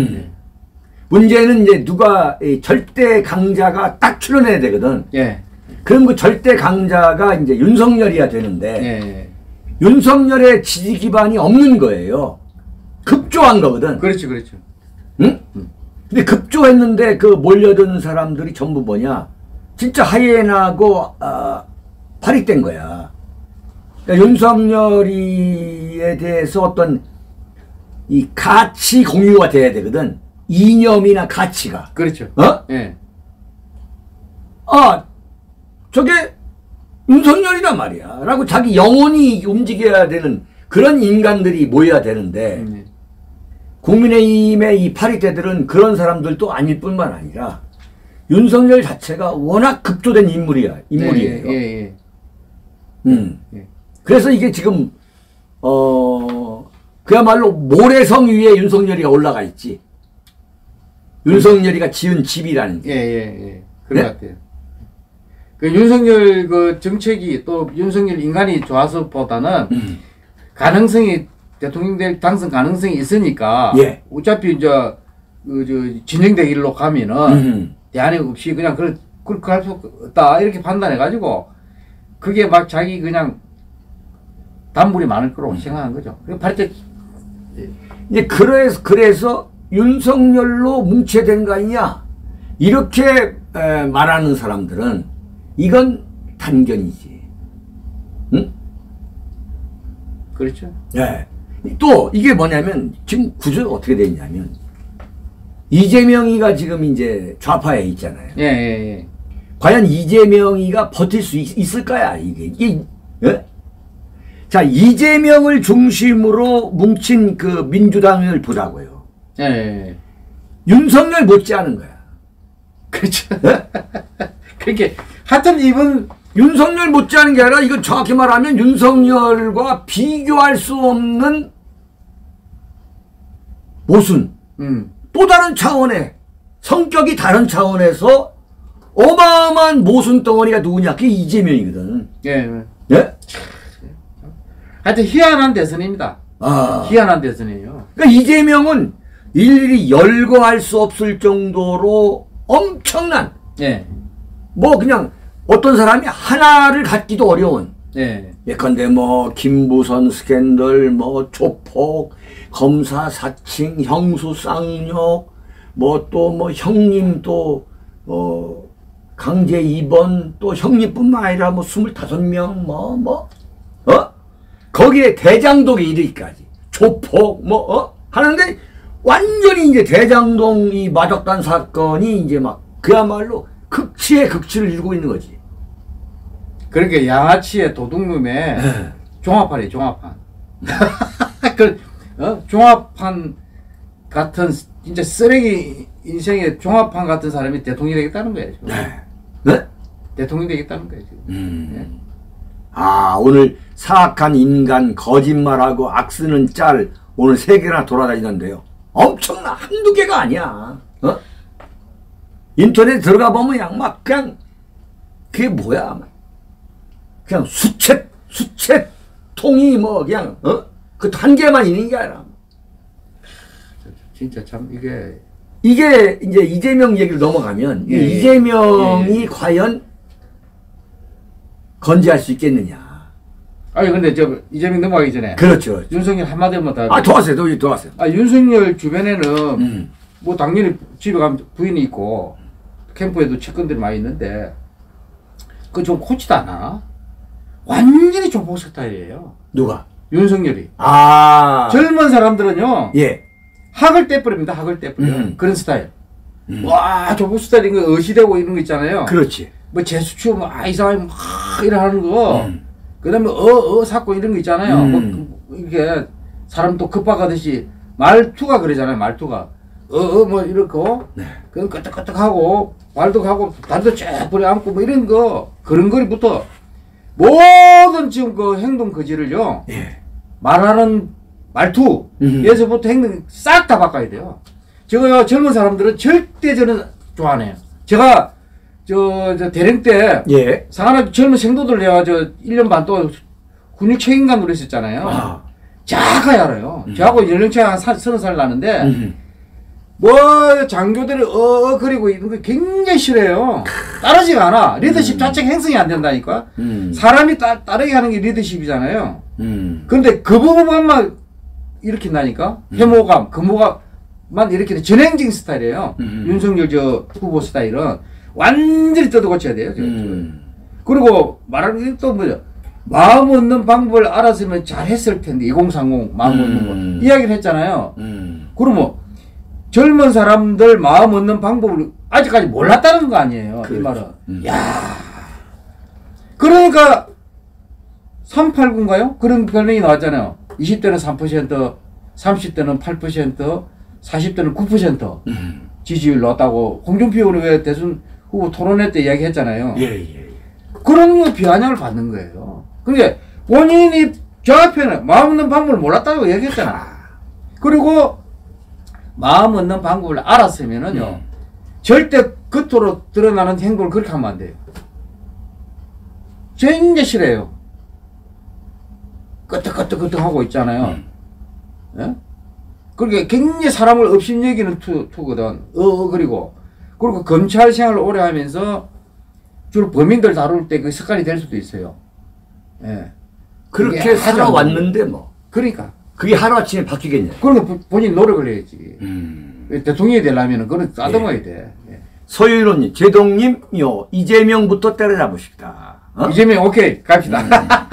A: 문제는 이제 누가 이 절대 강자가 딱 출연해야 되거든.
B: 예.
A: 그럼 그 절대 강자가 이제 윤석열이야 되는데,
B: 예.
A: 윤석열의 지지 기반이 없는 거예요. 급조한 거거든.
B: 그렇죠, 그렇죠.
A: 응? 근데 급조했는데 그 몰려든 사람들이 전부 뭐냐? 진짜 하이에나고 파릭된 거야. 그러니까 윤석열이에 대해서 어떤 이 가치 공유가 돼야 되거든. 이념이나 가치가.
B: 그렇죠.
A: 어?
B: 예.
A: 아, 저게 윤석열이란 말이야. 라고 자기 영혼이 움직여야 되는 그런 인간들이 모여야 되는데, 국민의힘의 이 파리대들은 그런 사람들도 아닐 뿐만 아니라 윤석열 자체가 워낙 급조된 인물이에요.
B: 예. 예.
A: 그래서 이게 지금 그야말로 모래성 위에 윤석열이가 올라가 있지. 윤석열이가 지은 집이라는 게.
B: 예. 그런 것 같아요. 그 윤석열 그 정책이 또 윤석열 인간이 좋아서보다는 가능성이 대통령 될 당선 가능성이 있으니까
A: 예.
B: 어차피 이제 그 진영대 길로 가면은 대안이 없이 그냥 그렇게 할 수 없다 이렇게 판단해 가지고 그게 막 자기 그냥 단물이 많을 거라고 생각한 거죠. 그리고 발제
A: 이제 그래서 윤석열로 뭉쳐야 되는 거 아니냐 이렇게 말하는 사람들은 이건 단견이지. 응?
B: 그렇죠.
A: 네. 또 이게 뭐냐면 지금 구조가 어떻게 돼 있냐면 이재명이가 지금 이제 좌파에 있잖아요.
B: 예.
A: 과연 이재명이가 버틸 수 있을까야 이게 예? 자 이재명을 중심으로 뭉친 그 민주당을 보자고요.
B: 예.
A: 윤석열 못지않은 거야.
B: 그렇죠. 그렇게 하여튼 이번
A: 윤석열 못지않은 게 아니라 이건 정확히 말하면 윤석열과 비교할 수 없는 모순. 또 다른 차원의 성격이 다른 차원에서 어마어마한 모순 덩어리가 누구냐? 그게 이재명이거든.
B: 예.
A: 예?
B: 하여튼 희한한 대선입니다. 희한한 대선이에요.
A: 그러니까 이재명은 일일이 열거할 수 없을 정도로 엄청난
B: 예.
A: 뭐 그냥 어떤 사람이 하나를 갖기도 어려운
B: 예.
A: 예컨대 뭐 김부선 스캔들 뭐 조폭 검사 사칭 형수 쌍욕 뭐 또 뭐 형님 또 강제 입원 또 형님뿐만 아니라 뭐 25명 거기에 대장동에 이르기까지 조폭 하는데 완전히 이제 대장동이 마적단 사건이 이제 막 그야말로 극치의 극치를 이루고 있는 거지.
B: 그러니까 양아치의 도둑놈의 종합판이에요, 종합판. 종합판 같은 진짜 쓰레기 인생의 종합판 같은 사람이 대통령이 되겠다는 거예요. 지금.
A: 네?
B: 대통령이 되겠다는 거예요. 지금. 네.
A: 오늘 사악한 인간 거짓말하고 악쓰는 짤 오늘 3개나 돌아다니는데요. 엄청나 한두 개가 아니야. 인터넷 들어가 보면 그냥 그게 뭐야? 그냥 수채통이 뭐 그냥 그 한 개만 있는 게 아니라.
B: 진짜 참 이게
A: 이제 이재명 얘기를 넘어가면 이재명이 과연 건재할 수 있겠느냐?
B: 아니 근데 이재명 넘어가기 전에
A: 그렇죠.
B: 윤석열 한마디만 더.
A: 더 하세요. 더 하세요.
B: 윤석열 주변에는 뭐 당연히 집에 가면 부인이 있고 캠프에도 측근들이 많이 있는데 그 좀 코치도 안 하나? 완전히 조폭 스타일이에요.
A: 누가?
B: 윤석열이. 젊은 사람들은요.
A: 예.
B: 학을 떼버립니다. 학을 떼버려. 그런 스타일. 와, 조폭 스타일인 거 의시되고 이런 거 있잖아요.
A: 그렇지.
B: 뭐 재수추 이 사람이 막 이러는 거. 그다음에 삭고 이런 거 있잖아요. 뭐 이게 사람 또 급박하듯이 말투가 그러잖아요. 말투가 뭐 이렇고
A: 네.
B: 그 끄떡끄떡하고 말도 하고 발도 쫙 뿌려안고 뭐 이런 거 그런거리부터 모든 지금 그 행동 거지를요.
A: 예.
B: 말하는 말투에서부터 행동 싹 다 바꿔야 돼요. 제가 젊은 사람들은 절대 저는 좋아하네요. 제가 저 대령 때
A: 예.
B: 상하나 젊은 생도들 내가 1년 반 동안 근육 책임감으로 했었잖아요.
A: 아.
B: 자가히 알아요. 저하고 연령차가 한 30살 나는데 뭐 장교들이 그리고 이런 거 굉장히 싫어해요. 따르지가 않아. 리더십 자체가 행성이 안 된다니까. 사람이 따르게 하는 게 리더십이잖아요. 근데 그 부분만 일으킨다니까. 혐오감, 금오감만 일으키는 전행진 스타일이에요. 윤석열 후보 스타일은 완전히 뜯어고쳐야 돼요. 그리고 말하는 게 또 뭐죠? 마음 얻는 방법을 알았으면 잘했을 텐데 2030 마음 얻는 거 이야기를 했잖아요. 그러면 젊은 사람들 마음 얻는 방법을 아직까지 몰랐다는 거 아니에요.
A: 그렇죠.
B: 이 말은. 야, 그러니까 389인가요? 그런 별명이 나왔잖아요. 20대는 3%, 30대는 8%, 40대는 9% 지지율 넣었다고 홍준표 의원이 왜 대선 후보 토론회 때 이야기했잖아요.
A: 예.
B: 그런 거 비아냥을 받는 거예요. 그게 본인이 저 앞에는 마음 얻는 방법을 몰랐다고 얘기했잖아. 그리고 마음 얻는 방법을 알았으면은요, 절대 겉으로 드러나는 행동을 그렇게 하면 안 돼요. 진짜 싫어요. 끄떡끄떡 하고 있잖아요. 예? 그렇게 굉장히 사람을 업신여기는 투거든. 그리고 검찰 생활을 오래 하면서 주로 범인들 다룰 때 그 습관이 될 수도 있어요. 예.
A: 그렇게 살아왔는데 뭐.
B: 그러니까.
A: 그게 하루아침에 바뀌겠냐.
B: 그러니까 본인 노력을 해야지. 대통령이 되려면 그건 따듬어야 돼. 예.
A: 서유로님, 제동님요, 이재명부터 때려잡으십니다.
B: 이재명 오케이 갑시다.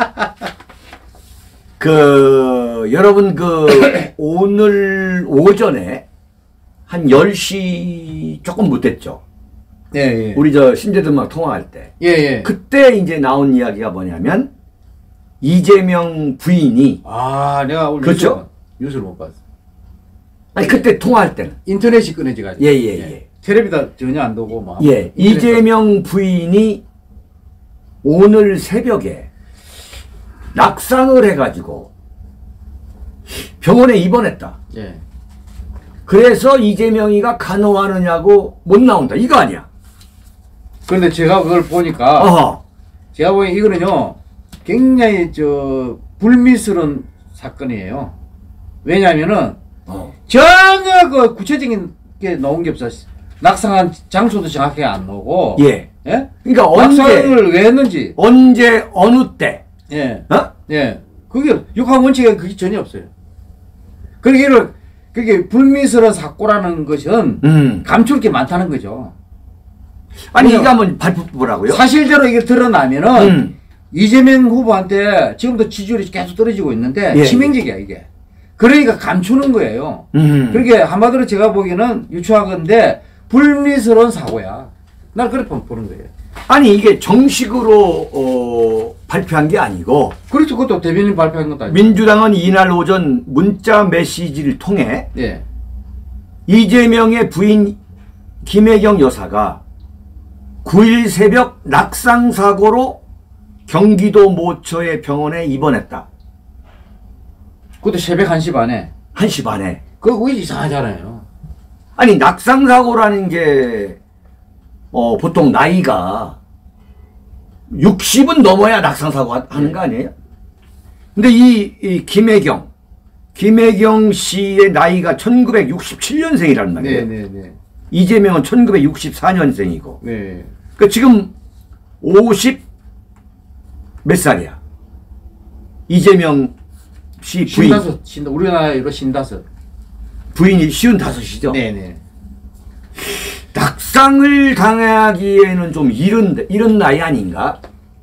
A: 여러분 오늘 오전에 한 10시 조금 못됐죠.
B: 예.
A: 우리 신재들막 통화할 때.
B: 예.
A: 그때 이제 나온 이야기가 뭐냐면 이재명 부인이
B: 내가 오늘
A: 그렇죠?
B: 뉴스를 못 봤어.
A: 아니 그때 통화할 때는
B: 인터넷이 끊어지가지고.
A: 예.
B: 텔레비다 전혀 안 보고 막.
A: 예. 이재명 부인이 오늘 새벽에 낙상을 해가지고 병원에 입원했다.
B: 예.
A: 그래서 이재명이가 간호하느냐고 못 나온다. 이거 아니야.
B: 그런데 제가 그걸 보니까 제가 보니 이거는요 굉장히 불미스러운 사건이에요. 왜냐하면은 전혀 그 구체적인 게 나온 게 없어. 낙상한 장소도 정확하게 안 나오고.
A: 예. 그러니까
B: 낙상을 왜 했는지.
A: 언제 어느 때.
B: 예. 예. 그게 육하 원칙에 그게 전혀 없어요. 그게 불미스러운 사고라는 것은 감출 게 많다는 거죠.
A: 아니 이거 한번 발표보라고요?
B: 사실대로 이게 드러나면은 이재명 후보한테 지금도 지지율이 계속 떨어지고 있는데 치명적이야 이게. 그러니까 감추는 거예요. 그렇게 한마디로 제가 보기에는 유추하건데 불미스러운 사고야. 난 그렇게 보는 거예요.
A: 아니 이게 정식으로 발표한 게 아니고
B: 그렇죠. 그것도 대변인 발표한 것도 아니고
A: 민주당은 이날 오전 문자 메시지를 통해
B: 예.
A: 이재명의 부인 김혜경 여사가 9일 새벽 낙상사고로 경기도 모처의 병원에 입원했다.
B: 그것도 새벽 1시 반에.
A: 1시 반에.
B: 그거 왜 이상하잖아요.
A: 아니 낙상사고라는 게 보통 나이가 60은 넘어야 낙상사고 하는 거 아니에요? 근데 이 김혜경 씨의 나이가 1967년생이란 말이에요.
B: 네.
A: 이재명은 1964년생이고.
B: 네.
A: 그러니까 지금 50 몇 살이야? 이재명 씨 부인.
B: 우리나라로 55.
A: 부인이 55이죠?
B: 네네.
A: 낙상을 당하기에는 좀 이른 나이 아닌가?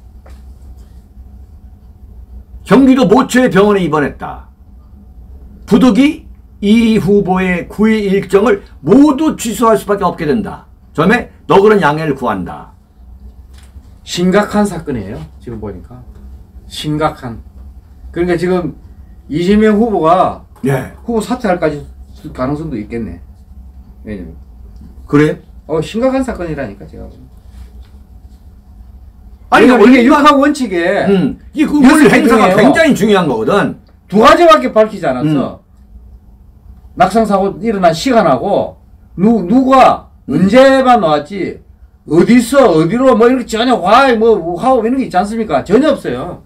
A: 경기도 모처의 병원에 입원했다. 부득이 이 후보의 9일 일정을 모두 취소할 수밖에 없게 된다. 점에 너그런 양해를 구한다.
B: 심각한 사건이에요. 지금 보니까. 심각한. 그러니까 지금 이재명 후보가
A: 예.
B: 후보 사퇴할까지 가능성도 있겠네. 왜냐면
A: 그래?
B: 심각한 사건이라니까 제가.
A: 아니
B: 왜냐면
A: 원래
B: 이게 육하 원칙에
A: 이게 그 원래 행사가
B: 중요해요.
A: 굉장히 중요한 거거든.
B: 두 가지밖에 밝히지 않았어. 낙상 사고 일어난 시간하고 누가 언제만 나왔지 어디서 어디로 뭐 이렇게 전혀 화해 뭐 하고 이런 게 있지 않습니까? 전혀 없어요.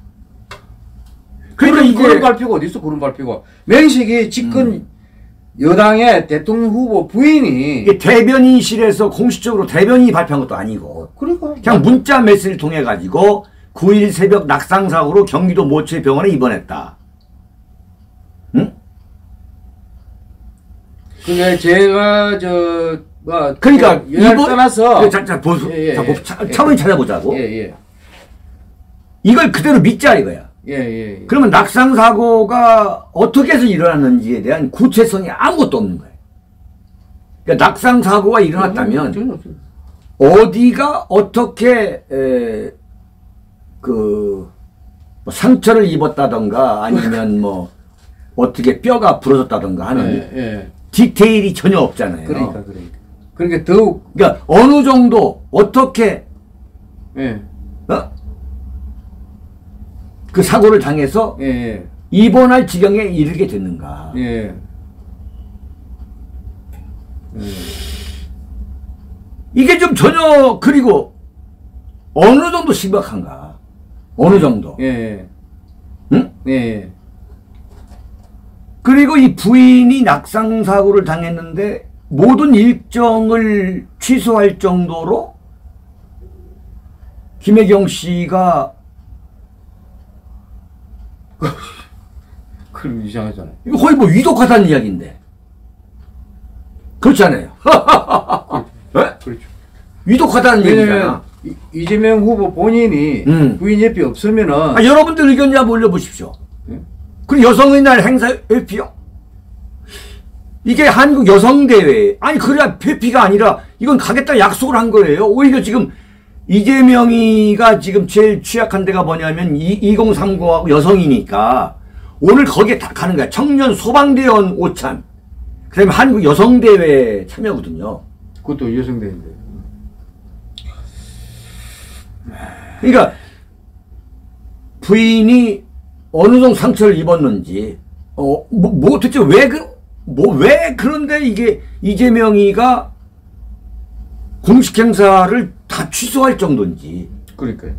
A: 그러니까 이게
B: 그런 발표가 어디 있어? 그런 발표가 명식이 집권 여당의 대통령 후보 부인이
A: 이게 대변인실에서 공식적으로 대변인이 발표한 것도 아니고
B: 그러니까
A: 그냥 문자 메시지를 통해 가지고 9일 새벽 낙상 사고로 경기도 모체병원에 입원했다. 응?
B: 그게 제가
A: 그러니까
B: 여행 떠나서
A: 차분히 찾아보자고.
B: 예.
A: 이걸 그대로 믿자 이거야.
B: 예.
A: 그러면 낙상 사고가 어떻게 해서 일어났는지에 대한 구체성이 아무것도 없는 거예요. 그러니까 낙상 사고가 일어났다면
B: 전혀 없어요.
A: 어디가 어떻게 뭐 상처를 입었다던가 아니면 뭐 어떻게 뼈가 부러졌다던가 하는
B: 예.
A: 디테일이 전혀 없잖아요.
B: 그러니까 더욱
A: 그러니까 어느 정도 어떻게
B: 예.
A: 그 사고를 당해서
B: 예.
A: 입원할 지경에 이르게 됐는가.
B: 예.
A: 이게 좀 전혀 그리고 어느 정도 심각한가. 어느 정도.
B: 예.
A: 응?
B: 예.
A: 그리고 이 부인이 낙상 사고를 당했는데 모든 일정을 취소할 정도로 김혜경 씨가
B: 그럼 이상하잖아요.
A: 이거 거의 뭐 위독하다는 이야기인데. 그렇지 않아요? 네?
B: 그렇죠.
A: 위독하다는 얘기잖아.
B: 왜냐면 이재명 후보 본인이 부인 옆에 없으면은
A: 여러분들 의견 좀 올려보십시오. 그리고 여성의 날 행사 회피요? 이게 한국 여성대회. 아니, 그래야 회피가 아니라 이건 가겠다 약속을 한 거예요. 오히려 지금 이재명이가 지금 제일 취약한 데가 뭐냐면 2030하고 여성이니까 오늘 거기에 다 가는 거야. 청년 소방대원 오찬. 그 다음에 한국 여성대회 참여거든요.
B: 그것도 여성대회인데.
A: 그러니까 부인이 어느 정도 상처를 입었는지 도대체 왜 그런데 이게 이재명이가 공식 행사를 다 취소할 정도인지.
B: 그러니까요.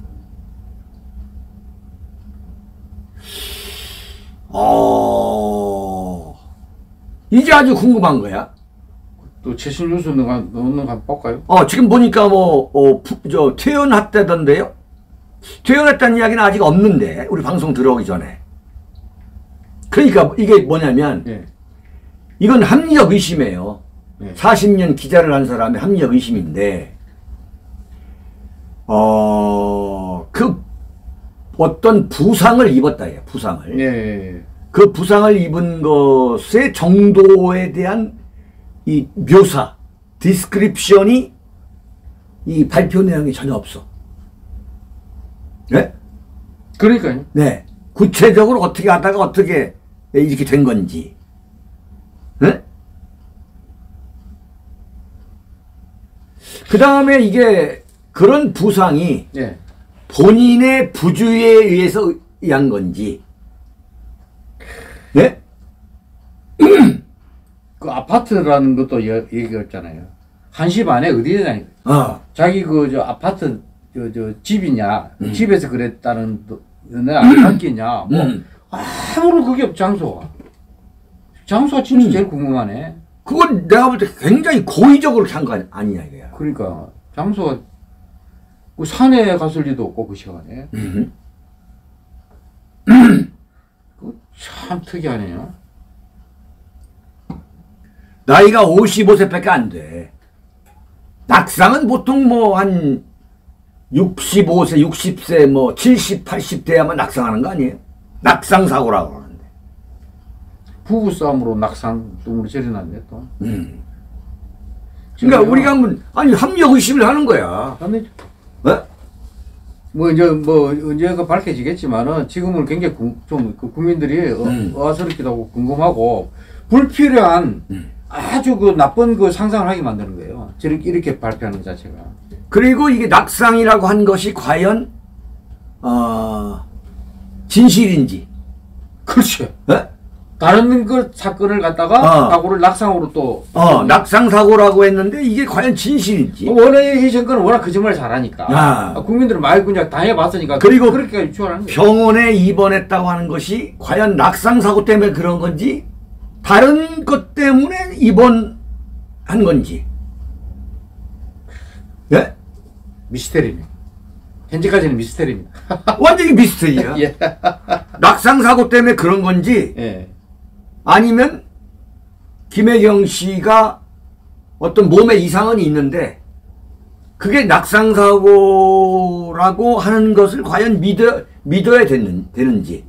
A: 이게 아주 궁금한 거야.
B: 또 최신 뉴스 넣는 거 볼까요?
A: 지금 보니까 퇴원했다던데요? 퇴원했다는 이야기는 아직 없는데, 우리 방송 들어오기 전에. 그러니까 이게 뭐냐면,
B: 예.
A: 이건 합리적 의심이에요.
B: 예.
A: 40년 기자를 한 사람의 합리적 의심인데, 어떤 부상을 입었다, 해요. 부상을.
B: 예.
A: 그 부상을 입은 것의 정도에 대한 이 묘사, 디스크립션이 이 발표 내용이 전혀 없어. 네?
B: 그러니까요.
A: 네. 구체적으로 어떻게 하다가 어떻게 이렇게 된 건지. 네? 그 다음에 이게 그런 부상이
B: 예.
A: 본인의 부주의에 의해서 의한 건지. 네?
B: 그 아파트라는 것도 얘기했잖아요. 1시 반에 어디냐니까. 자기 아파트 집이냐, 집에서 그랬다는 안 바뀌냐, 아무런 그게 없, 장소가 진짜 제일 궁금하네.
A: 그건 내가 볼 때 굉장히 고의적으로 한 거 아니냐, 이거야.
B: 그러니까, 장소가, 그 산에 갔을 리도 없고, 그 시간에. 참 특이하네요.
A: 나이가 55세밖에 안 돼. 낙상은 보통 한 65세, 60세, 70, 80대야만 낙상하는 거 아니에요? 낙상 사고라고 하는데.
B: 부부싸움으로 낙상 뚱으로 절여놨네, 또.
A: 그러니까 우리가 합리적 의심을 하는 거야.
B: 맞네.
A: 네?
B: 뭐 이제 뭐 언제가 밝혀지겠지만은 지금은 굉장히 좀 국민들이 어스럽기도 하고 궁금하고 불필요한 아주 그 나쁜 그 상상을 하게 만드는 거예요. 이렇게 발표하는 것 자체가.
A: 그리고 이게 낙상이라고 한 것이 과연 진실인지.
B: 그렇죠.
A: 네?
B: 다른 그 사건을 갖다가 사고를 낙상으로 또
A: 낙상 사고라고 했는데 이게 과연 진실인지.
B: 원래 이 정권은 워낙 거짓말을 잘하니까 국민들은 많이 그냥 당해봤으니까
A: 그리고
B: 그렇게 추월하는 거예요.
A: 병원에 입원했다고 하는 것이 과연 낙상 사고 때문에 그런 건지 다른 것 때문에 입원한 건지. 예?
B: 미스테리네. 현재까지는 미스테리입니다.
A: 완전히 미스터리야.
B: 예.
A: 낙상 사고 때문에 그런 건지
B: 예.
A: 아니면 김혜경 씨가 어떤 몸에 이상은 있는데 그게 낙상 사고라고 하는 것을 과연 믿어야 되는지,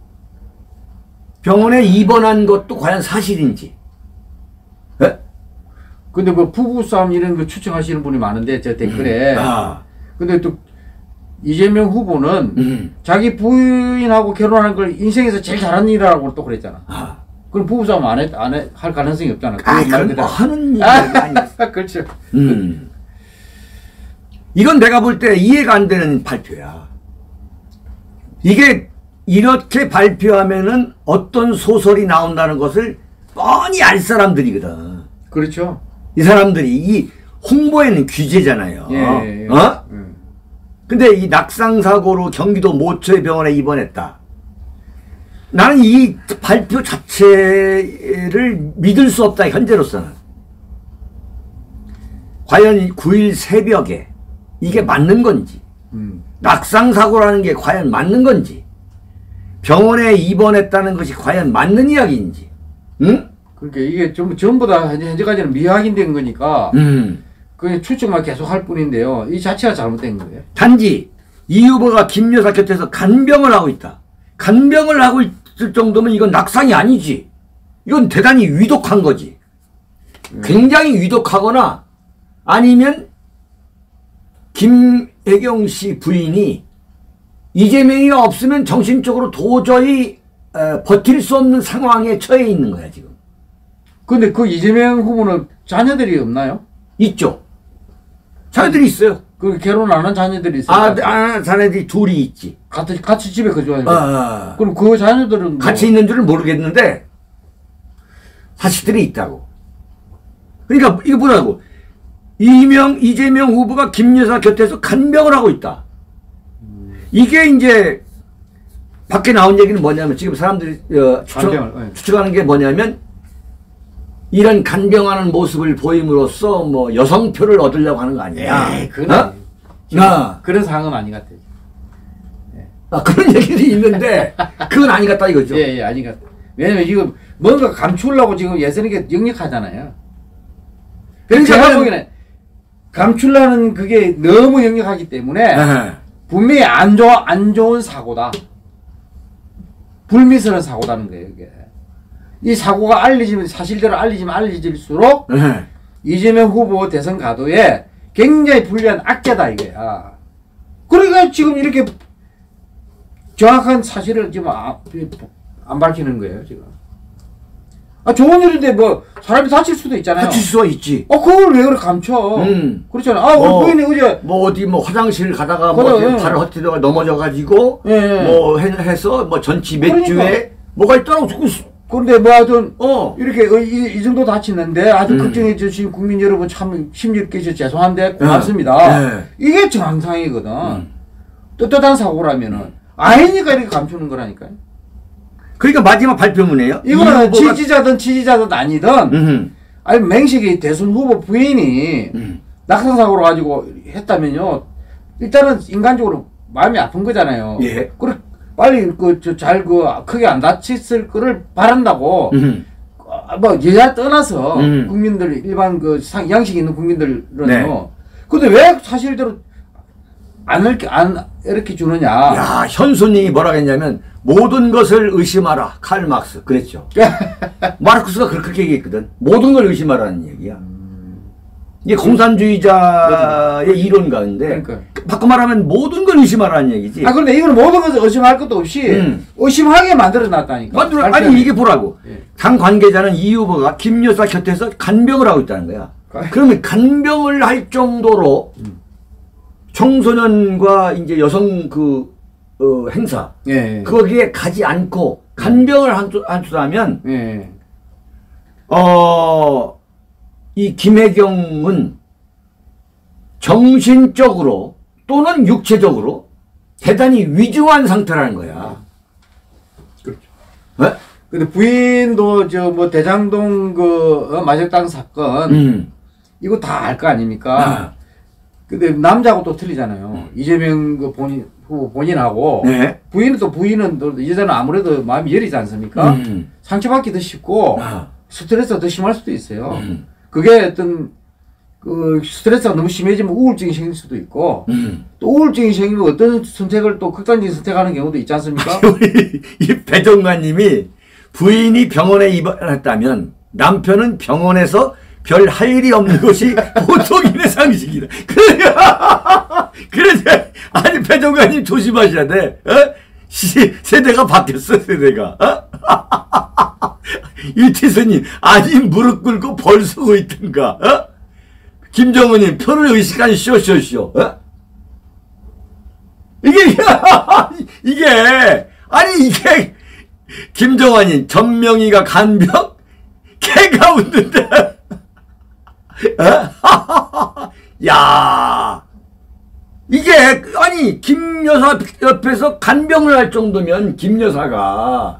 A: 병원에 입원한 것도 과연 사실인지. 예?
B: 근데 뭐 부부싸움 이런 거 추측하시는 분이 많은데 저 댓글에 근데 또 이재명 후보는 자기 부인하고 결혼하는 걸 인생에서 제일 잘하는 일이라고 또 그랬잖아. 그럼 부부싸움 할 가능성이 없잖아.
A: 그건 뭐 하는 얘기 아니겠어.
B: 그렇죠.
A: 이건 내가 볼 때 이해가 안 되는 발표야. 이게 이렇게 발표하면은 어떤 소설이 나온다는 것을 뻔히 알 사람들이거든.
B: 그렇죠.
A: 이 사람들이 이 홍보에는 규제잖아요.
B: 예.
A: 근데 이 낙상사고로 경기도 모처의 병원에 입원했다. 나는 이 발표 자체를 믿을 수 없다, 현재로서는. 과연 9일 새벽에 이게 맞는 건지, 낙상사고라는 게 과연 맞는 건지, 병원에 입원했다는 것이 과연 맞는 이야기인지, 응?
B: 그러니까 이게 전부 다 현재까지는 미확인된 거니까, 그냥 추측만 계속 할 뿐인데요. 이 자체가 잘못된 거예요.
A: 단지 이 후보가 김 여사 곁에서 간병을 하고 있다. 간병을 하고 있을 정도면 이건 낙상이 아니지. 이건 대단히 위독한 거지. 굉장히 위독하거나 아니면 김혜경 씨 부인이 이재명이 없으면 정신적으로 도저히 버틸 수 없는 상황에 처해 있는 거야, 지금.
B: 근데 그 이재명 후보는 자녀들이 없나요?
A: 있죠. 자녀들이 있어요.
B: 그 결혼 안 한 자녀들이 있어요.
A: 자녀들이 둘이 있지.
B: 같이 집에 거주하는. 그럼 그 자녀들은
A: 같이 있는 줄은 모르겠는데 사실들이 있다고. 그러니까 이거 뭐라고? 이재명 후보가 김 여사 곁에서 간병을 하고 있다. 이게 이제 밖에 나온 얘기는 뭐냐면 지금 사람들이 추측하는 게 뭐냐면 이런 간병하는 모습을 보임으로써 뭐 여성표를 얻으려고 하는 거 아니야?
B: 그건 그런 상황은 아닌 것 같아요.
A: 그런 얘기도 있는데 그건 아닌 것 같다 이거죠.
B: 예, 아닌 것 같아요. 왜냐면 지금 뭔가 감추려고 지금 예선이게 역력하잖아요. 그러니까 제가 보기에는 감추려는 그게 너무 역력하기 때문에 분명히 안 좋은 사고다. 불미스러운 사고다는 거예요, 이게. 이 사고가 사실대로 알려질수록 이재명 후보 대선 가도에 굉장히 불리한 악재다 이거야. 그러니까 지금 이렇게 정확한 사실을 지금 안 밝히는 거예요, 지금. 좋은 일인데 뭐 사람이 다칠 수도 있잖아요.
A: 다칠 수가 있지.
B: 그걸 왜 그렇게 감춰? 그렇잖아. 우리 부인이 어제
A: 어디 화장실 가다가 발을 헛디다가 넘어져가지고 해서 전치 몇 주에 뭐가 있더라고.
B: 그런데 하여튼 이렇게 이 정도 다치는데 아주 걱정해 주신 국민 여러분 참 심리 깨져 죄송한데 고맙습니다. 이게 정상이거든. 떳떳한 사고라면은 아니니까 이렇게 감추는 거라니까요.
A: 그러니까 마지막 발표문이에요.
B: 이거는 지지자든 아니든 아니 맹식이 대선 후보 부인이 낙상 사고로 가지고 했다면요. 일단은 인간적으로 마음이 아픈 거잖아요.
A: 예.
B: 그래 빨리 크게 안 다쳤을 거를 바란다고. 여야 떠나서 국민들 일반 양식 있는 국민들은요. 근데 왜 사실대로 안 이렇게 주느냐.
A: 야, 현손님이 뭐라고 했냐면 모든 것을 의심하라. 칼 막스 그랬죠. 마르크스가 그렇게 얘기했거든. 모든 걸 의심하라는 얘기야. 이게 공산주의자의 이론 가운데
B: 그러니까.
A: 바꿔 말하면 모든 걸 의심하라는 얘기지.
B: 아 그런데 이거는 모든 것을 의심할 것도 없이 의심하게 만들어 놨다니까.
A: 아니 이게 보라고.
B: 예.
A: 당 관계자는 이 후보가 김 여사 곁에서 간병을 하고 있다는 거야. 그러면 간병을 할 정도로 청소년과 이제 여성 행사
B: 예.
A: 거기에 가지 않고 간병을 한수하면
B: 예.
A: 이 김혜경은 정신적으로 또는 육체적으로 대단히 위중한 상태라는 거야.
B: 그렇죠.
A: 네?
B: 근데 부인도 저 뭐 대장동 마적당 사건 이거 다 알 거 아닙니까? 근데 남자하고 또 틀리잖아요. 이재명 본인하고
A: 네.
B: 부인은 또 여자는 아무래도 마음이 여리지 않습니까? 상처받기 더 쉽고 스트레스가 더 심할 수도 있어요. 그게 어떤 스트레스가 너무 심해지면 우울증이 생길 수도 있고 또 우울증이 생기면 어떤 선택을 또 극단적인 선택하는 경우도 있지 않습니까?
A: 우리 이 배정관님이 부인이 병원에 입원했다면 남편은 병원에서 별 할 일이 없는 것이 보통인의 상식이다. 그래, 아니, 배정관님 조심하셔야 돼. 세대가 바뀌었어, 세대가. 이태선님, 아니, 무릎 꿇고 벌 서고 있든가. 김정은님, 표를 의식한 쇼쇼쇼. 이게, 김정환님, 전명희가 간병? 개가 웃는데. 야, 이게 아니 김 여사 옆에서 간병을 할 정도면 김 여사가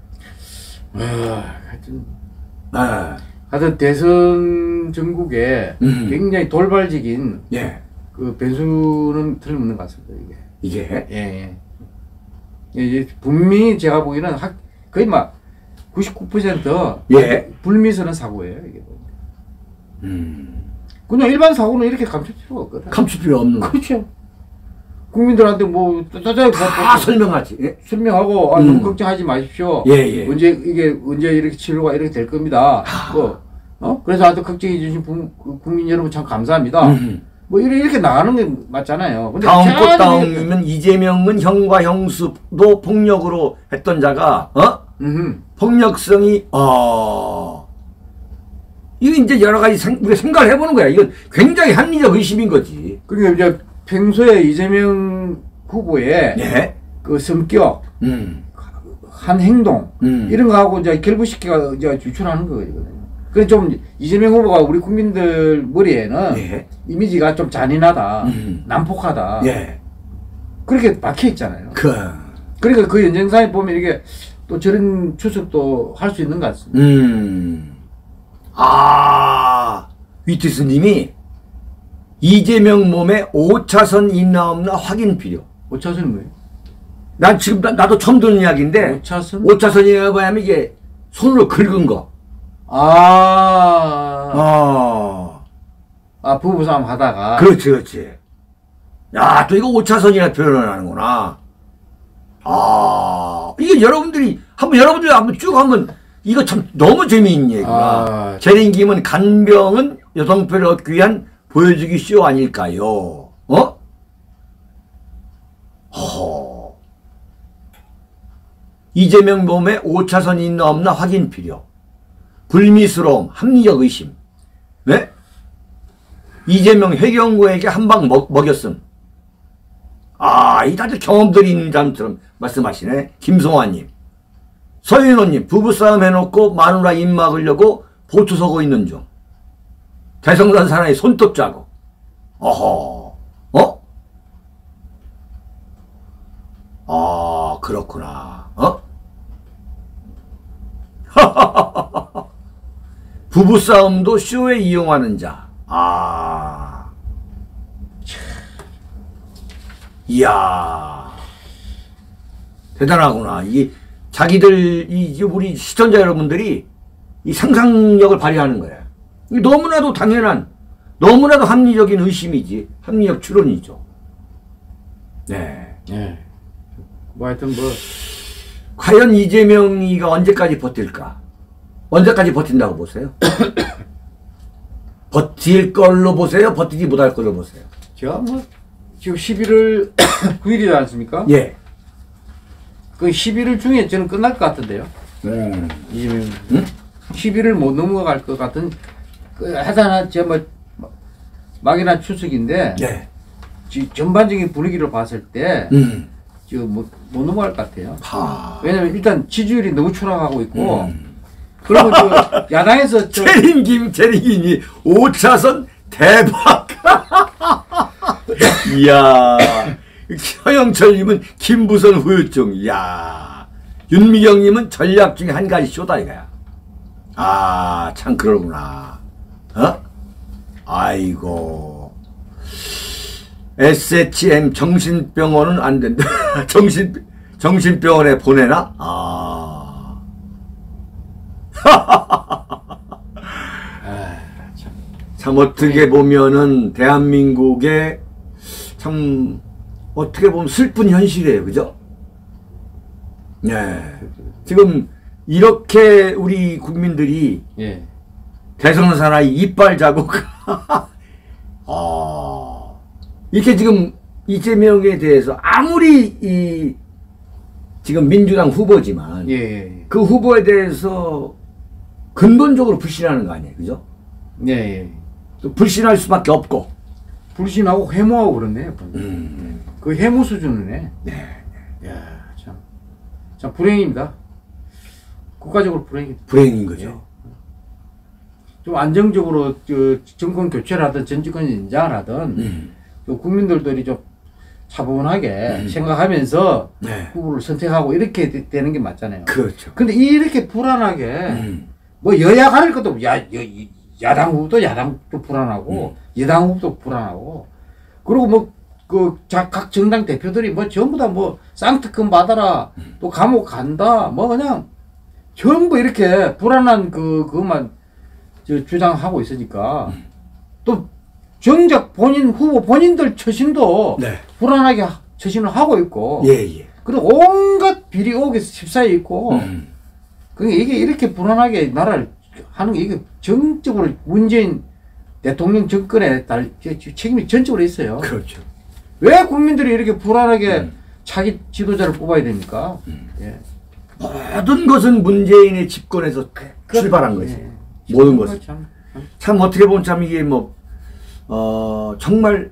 B: 하여튼 대선 전국에 굉장히 돌발적인
A: 예.
B: 그 변수는 틀림없는 것 같습니다.
A: 이게
B: 예. 이제 분명히 제가 보기에는 거의 막 99%
A: 예.
B: 불미스러운 사고예요. 이게. 그냥 일반 사고는 이렇게 감출 필요가 없거든.
A: 감출 필요 없는 거.
B: 그렇죠. 국민들한테 뭐 따뜻하게
A: 다 설명하지. 예.
B: 설명하고 너무 걱정하지 마십시오.
A: 예.
B: 언제 이렇게 치료가 이렇게 될 겁니다. 그래서 아주 걱정해 주신 국민 여러분 참 감사합니다. 뭐 이렇게 나가는 게 맞잖아요. 근데
A: 다음이면 이재명은 형과 형수도 폭력으로 했던 자가 폭력성이 이거 이제 여러 가지 우리가 생각을 해보는 거야. 이건 굉장히 합리적 의심인 거지.
B: 그러니까 이제 평소에 이재명 후보의
A: 예?
B: 그 성격, 한 행동 이런 거하고 이제 결부시켜가 이제 유출하는 거거든요. 그래서 좀 이재명 후보가 우리 국민들 머리에는
A: 예.
B: 이미지가 좀 잔인하다, 난폭하다.
A: 예.
B: 그렇게 박혀 있잖아요.
A: 그러니까
B: 그 연장선에 보면 이게 또 저런 추측도 할 수 있는 것 같습니다.
A: 위티스님이 이재명 몸에 5차선 있나 없나 확인 필요.
B: 5차선이 뭐예요?
A: 난 지금 나도 처음 듣는 이야기인데
B: 5차선?
A: 5차선이라고 하면 이게 손으로 긁은 거.
B: 부부싸움 하다가.
A: 그렇지. 야, 또 이거 5차선이라 표현을 하는구나. 이게 여러분들이 한번 쭉 이거 참 너무 재미있는 얘기구나. 재림김은 간병은 여성표를 얻기 위한 보여주기 쇼 아닐까요? 이재명 몸에 5차선이 있나 없나 확인 필요. 불미스러움, 합리적 의심. 네? 이재명 회경구에게 한 방 먹였음. 이 다들 경험들이 있는 사람처럼 말씀하시네. 김송환님. 서윤호님, 부부싸움 해놓고 마누라 입 막으려고 보초 서고 있는 중. 대성산 사나이 손톱 자국. 그렇구나. 부부싸움도 쇼에 이용하는 자. 이야. 대단하구나. 자기들, 우리 시청자 여러분들이 이 상상력을 발휘하는 거야. 너무나도 당연한, 너무나도 합리적인 의심이지. 합리적 추론이죠. 네.
B: 뭐 하여튼
A: 과연 이재명이가 언제까지 버틸까? 언제까지 버틴다고 보세요? 버틸 걸로 보세요? 버티지 못할 걸로 보세요?
B: 제가 뭐 지금 11월 9일이지 않습니까?
A: 예.
B: 그 11월 중에 저는 끝날 것 같은데요. 이재명. 11을 못 넘어갈 것 같은 하여튼 제가 뭐 막연한 추측인데
A: 네.
B: 전반적인 분위기로 봤을 때 지금 못 넘어갈 것 같아요. 왜냐면 일단 지지율이 너무 추락하고 있고 그러면 저 야당에서
A: 재림김이 5차선 대박. 이야. 서영철님은 김부선 후유증. 이야. 윤미경님은 전략 중에 한 가지 쇼다 이거야. 아, 참 그러구나. 어? 아이고. SHM 정신병원은 안 된다. 정신병원에 보내나? 아. 참 어떻게 보면은 대한민국의 참 어떻게 보면 슬픈 현실이에요. 그죠? 네. 지금 이렇게 우리 국민들이
B: 예.
A: 대선 사나이 이빨 자국 이렇게 지금 이재명에 대해서 아무리 이 지금 민주당 후보지만
B: 예.
A: 그 후보에 대해서 근본적으로 불신하는 거 아니에요. 그죠?
B: 예.
A: 또 불신할 수밖에 없고
B: 불신하고 해모하고 그렇네요. 그 해모 수준이네.
A: 네.
B: 야, 참 불행입니다. 국가적으로
A: 불행인 거죠.
B: 좀 안정적으로 저 정권 교체를 하든 전 정권 인자를 또 국민들이 좀 차분하게 생각하면서
A: 네.
B: 후보를 선택하고 이렇게 되는 게 맞잖아요.
A: 그렇죠.
B: 근데 이렇게 불안하게 뭐 여야 가릴 것도 없고 야당 후보도 야당도 불안하고 여당 후보도 불안하고 그리고 뭐 그 각 정당 대표들이 뭐 전부 다 뭐 쌍특검 받아라 또 감옥 간다 뭐 그냥 전부 이렇게 불안한 그것만 주장하고 있으니까 또 정작 후보 본인들 처신도
A: 네.
B: 불안하게 처신을 하고 있고
A: 예.
B: 그리고 온갖 비리 의혹에 휩싸여 있고 그러니까 이게 이렇게 불안하게 나라를 하는 게 이게 정적으로 문재인 대통령 정권에 책임이 전적으로 있어요.
A: 그렇죠.
B: 왜 국민들이 이렇게 불안하게 자기 지도자를 뽑아야 됩니까? 예.
A: 모든 것은 문재인의 집권에서 출발한 거지.
B: 예.
A: 모든 것은. 참 어떻게 보면 참 이게 뭐 정말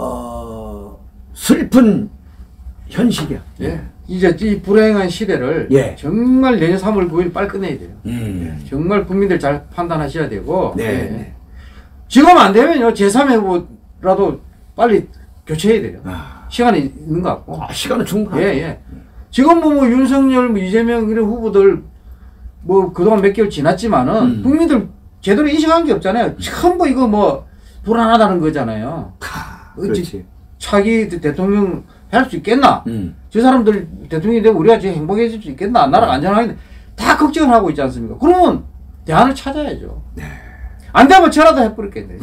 A: 슬픈 현실이야.
B: 예. 이제 이 불행한 시대를
A: 예.
B: 정말 내년 3월 9일 빨리 끝내야 돼요. 정말 국민들 잘 판단하셔야 되고
A: 네.
B: 예. 지금 안 되면요 제3회라도 빨리 교체해야 돼요. 시간이 있는 것 같고.
A: 시간은 충분하죠.
B: 예. 지금 뭐 윤석열, 이재명 이런 후보들 뭐 그동안 몇 개월 지났지만은 국민들 제대로 인식한 게 없잖아요. 전부 이거 뭐 불안하다는 거잖아요.
A: 그렇지.
B: 차기 대통령 할 수 있겠나? 저 사람들 대통령이 되면 우리가 지금 행복해질 수 있겠나? 나라가 안전하겠나? 다 걱정을 하고 있지 않습니까? 그러면 대안을 찾아야죠.
A: 네.
B: 안 되면 저라도 해버렸겠네.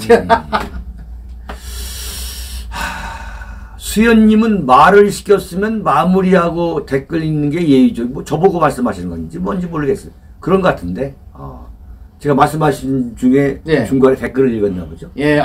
A: 수연님은 말을 시켰으면 마무리하고 댓글 읽는 게 예의죠. 뭐 저보고 말씀하시는 건지 뭔지 모르겠어요. 그런 것 같은데. 제가 말씀하신 중에
B: 예.
A: 중간에 댓글을 읽었나 보죠.
B: 예,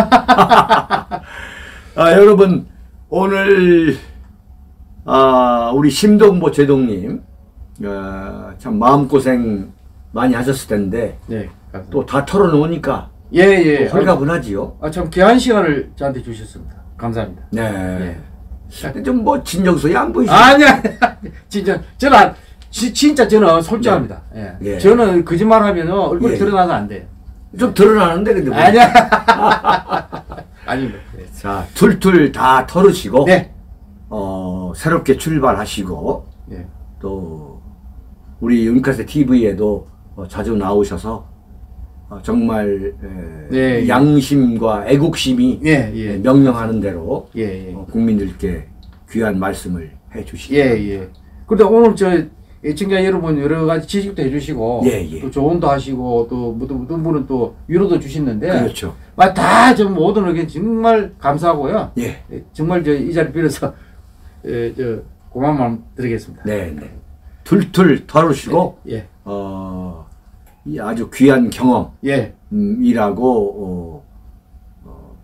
A: 여러분 오늘 우리 심동보 제동님 참 마음고생 많이 하셨을 텐데
B: 네,
A: 또 다 털어놓으니까
B: 예.
A: 홀가분하지요.
B: 참 귀한 시간을 저한테 주셨습니다. 감사합니다.
A: 네. 좀 뭐 진정성이 안 보이시죠?
B: 아니야. 진짜 저는 진짜 저는 솔직합니다. 예. 저는 거짓말하면 얼굴이 드러나서 안 돼요.
A: 좀 드러나는데 근데 뭐.
B: 아니야. 아닙니다. 네.
A: 자, 툴툴 다 털으시고
B: 네.
A: 새롭게 출발하시고
B: 네.
A: 또 우리 윤카세 TV에도 자주 나오셔서 정말
B: 네,
A: 양심과 애국심이
B: 예.
A: 명령하는 대로
B: 예.
A: 국민들께 귀한 말씀을 해주시기
B: 예. 그런데 오늘 저 애청자 여러분 여러 가지 지식도 해주시고 또 조언도 하시고 또 모든 분은 또 위로도 주시는데
A: 그렇죠.
B: 다 좀 모든 의견 정말 감사하고요.
A: 예.
B: 정말 저 이 자리 빌어서 저 고마운 마음 드리겠습니다.
A: 네. 툴툴 털으시고
B: 예.
A: 이 아주 귀한 경험
B: 예.
A: 이라고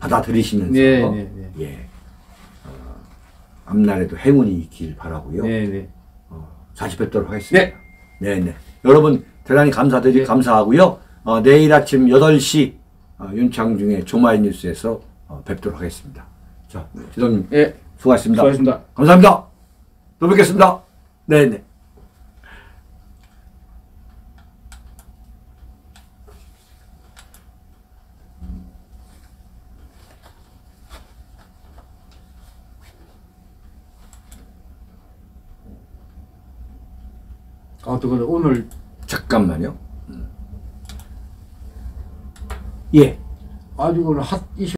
A: 받아들이시면서
B: 네, 네, 네.
A: 예. 앞날에도 행운이 있길 바라고요.
B: 네, 네.
A: 다시 뵙도록 하겠습니다.
B: 네.
A: 네, 네. 여러분 대단히
B: 네.
A: 감사하고요. 내일 아침 8시 윤창중의 조마이뉴스에서 뵙도록 하겠습니다. 자, 지도님
B: 네.
A: 수고하셨습니다.
B: 수고하셨습니다.
A: 감사합니다. 또 뵙겠습니다. 네, 네.
B: 또 그래 오늘
A: 잠깐만요. 예.
B: 아주 오늘 핫 이슈.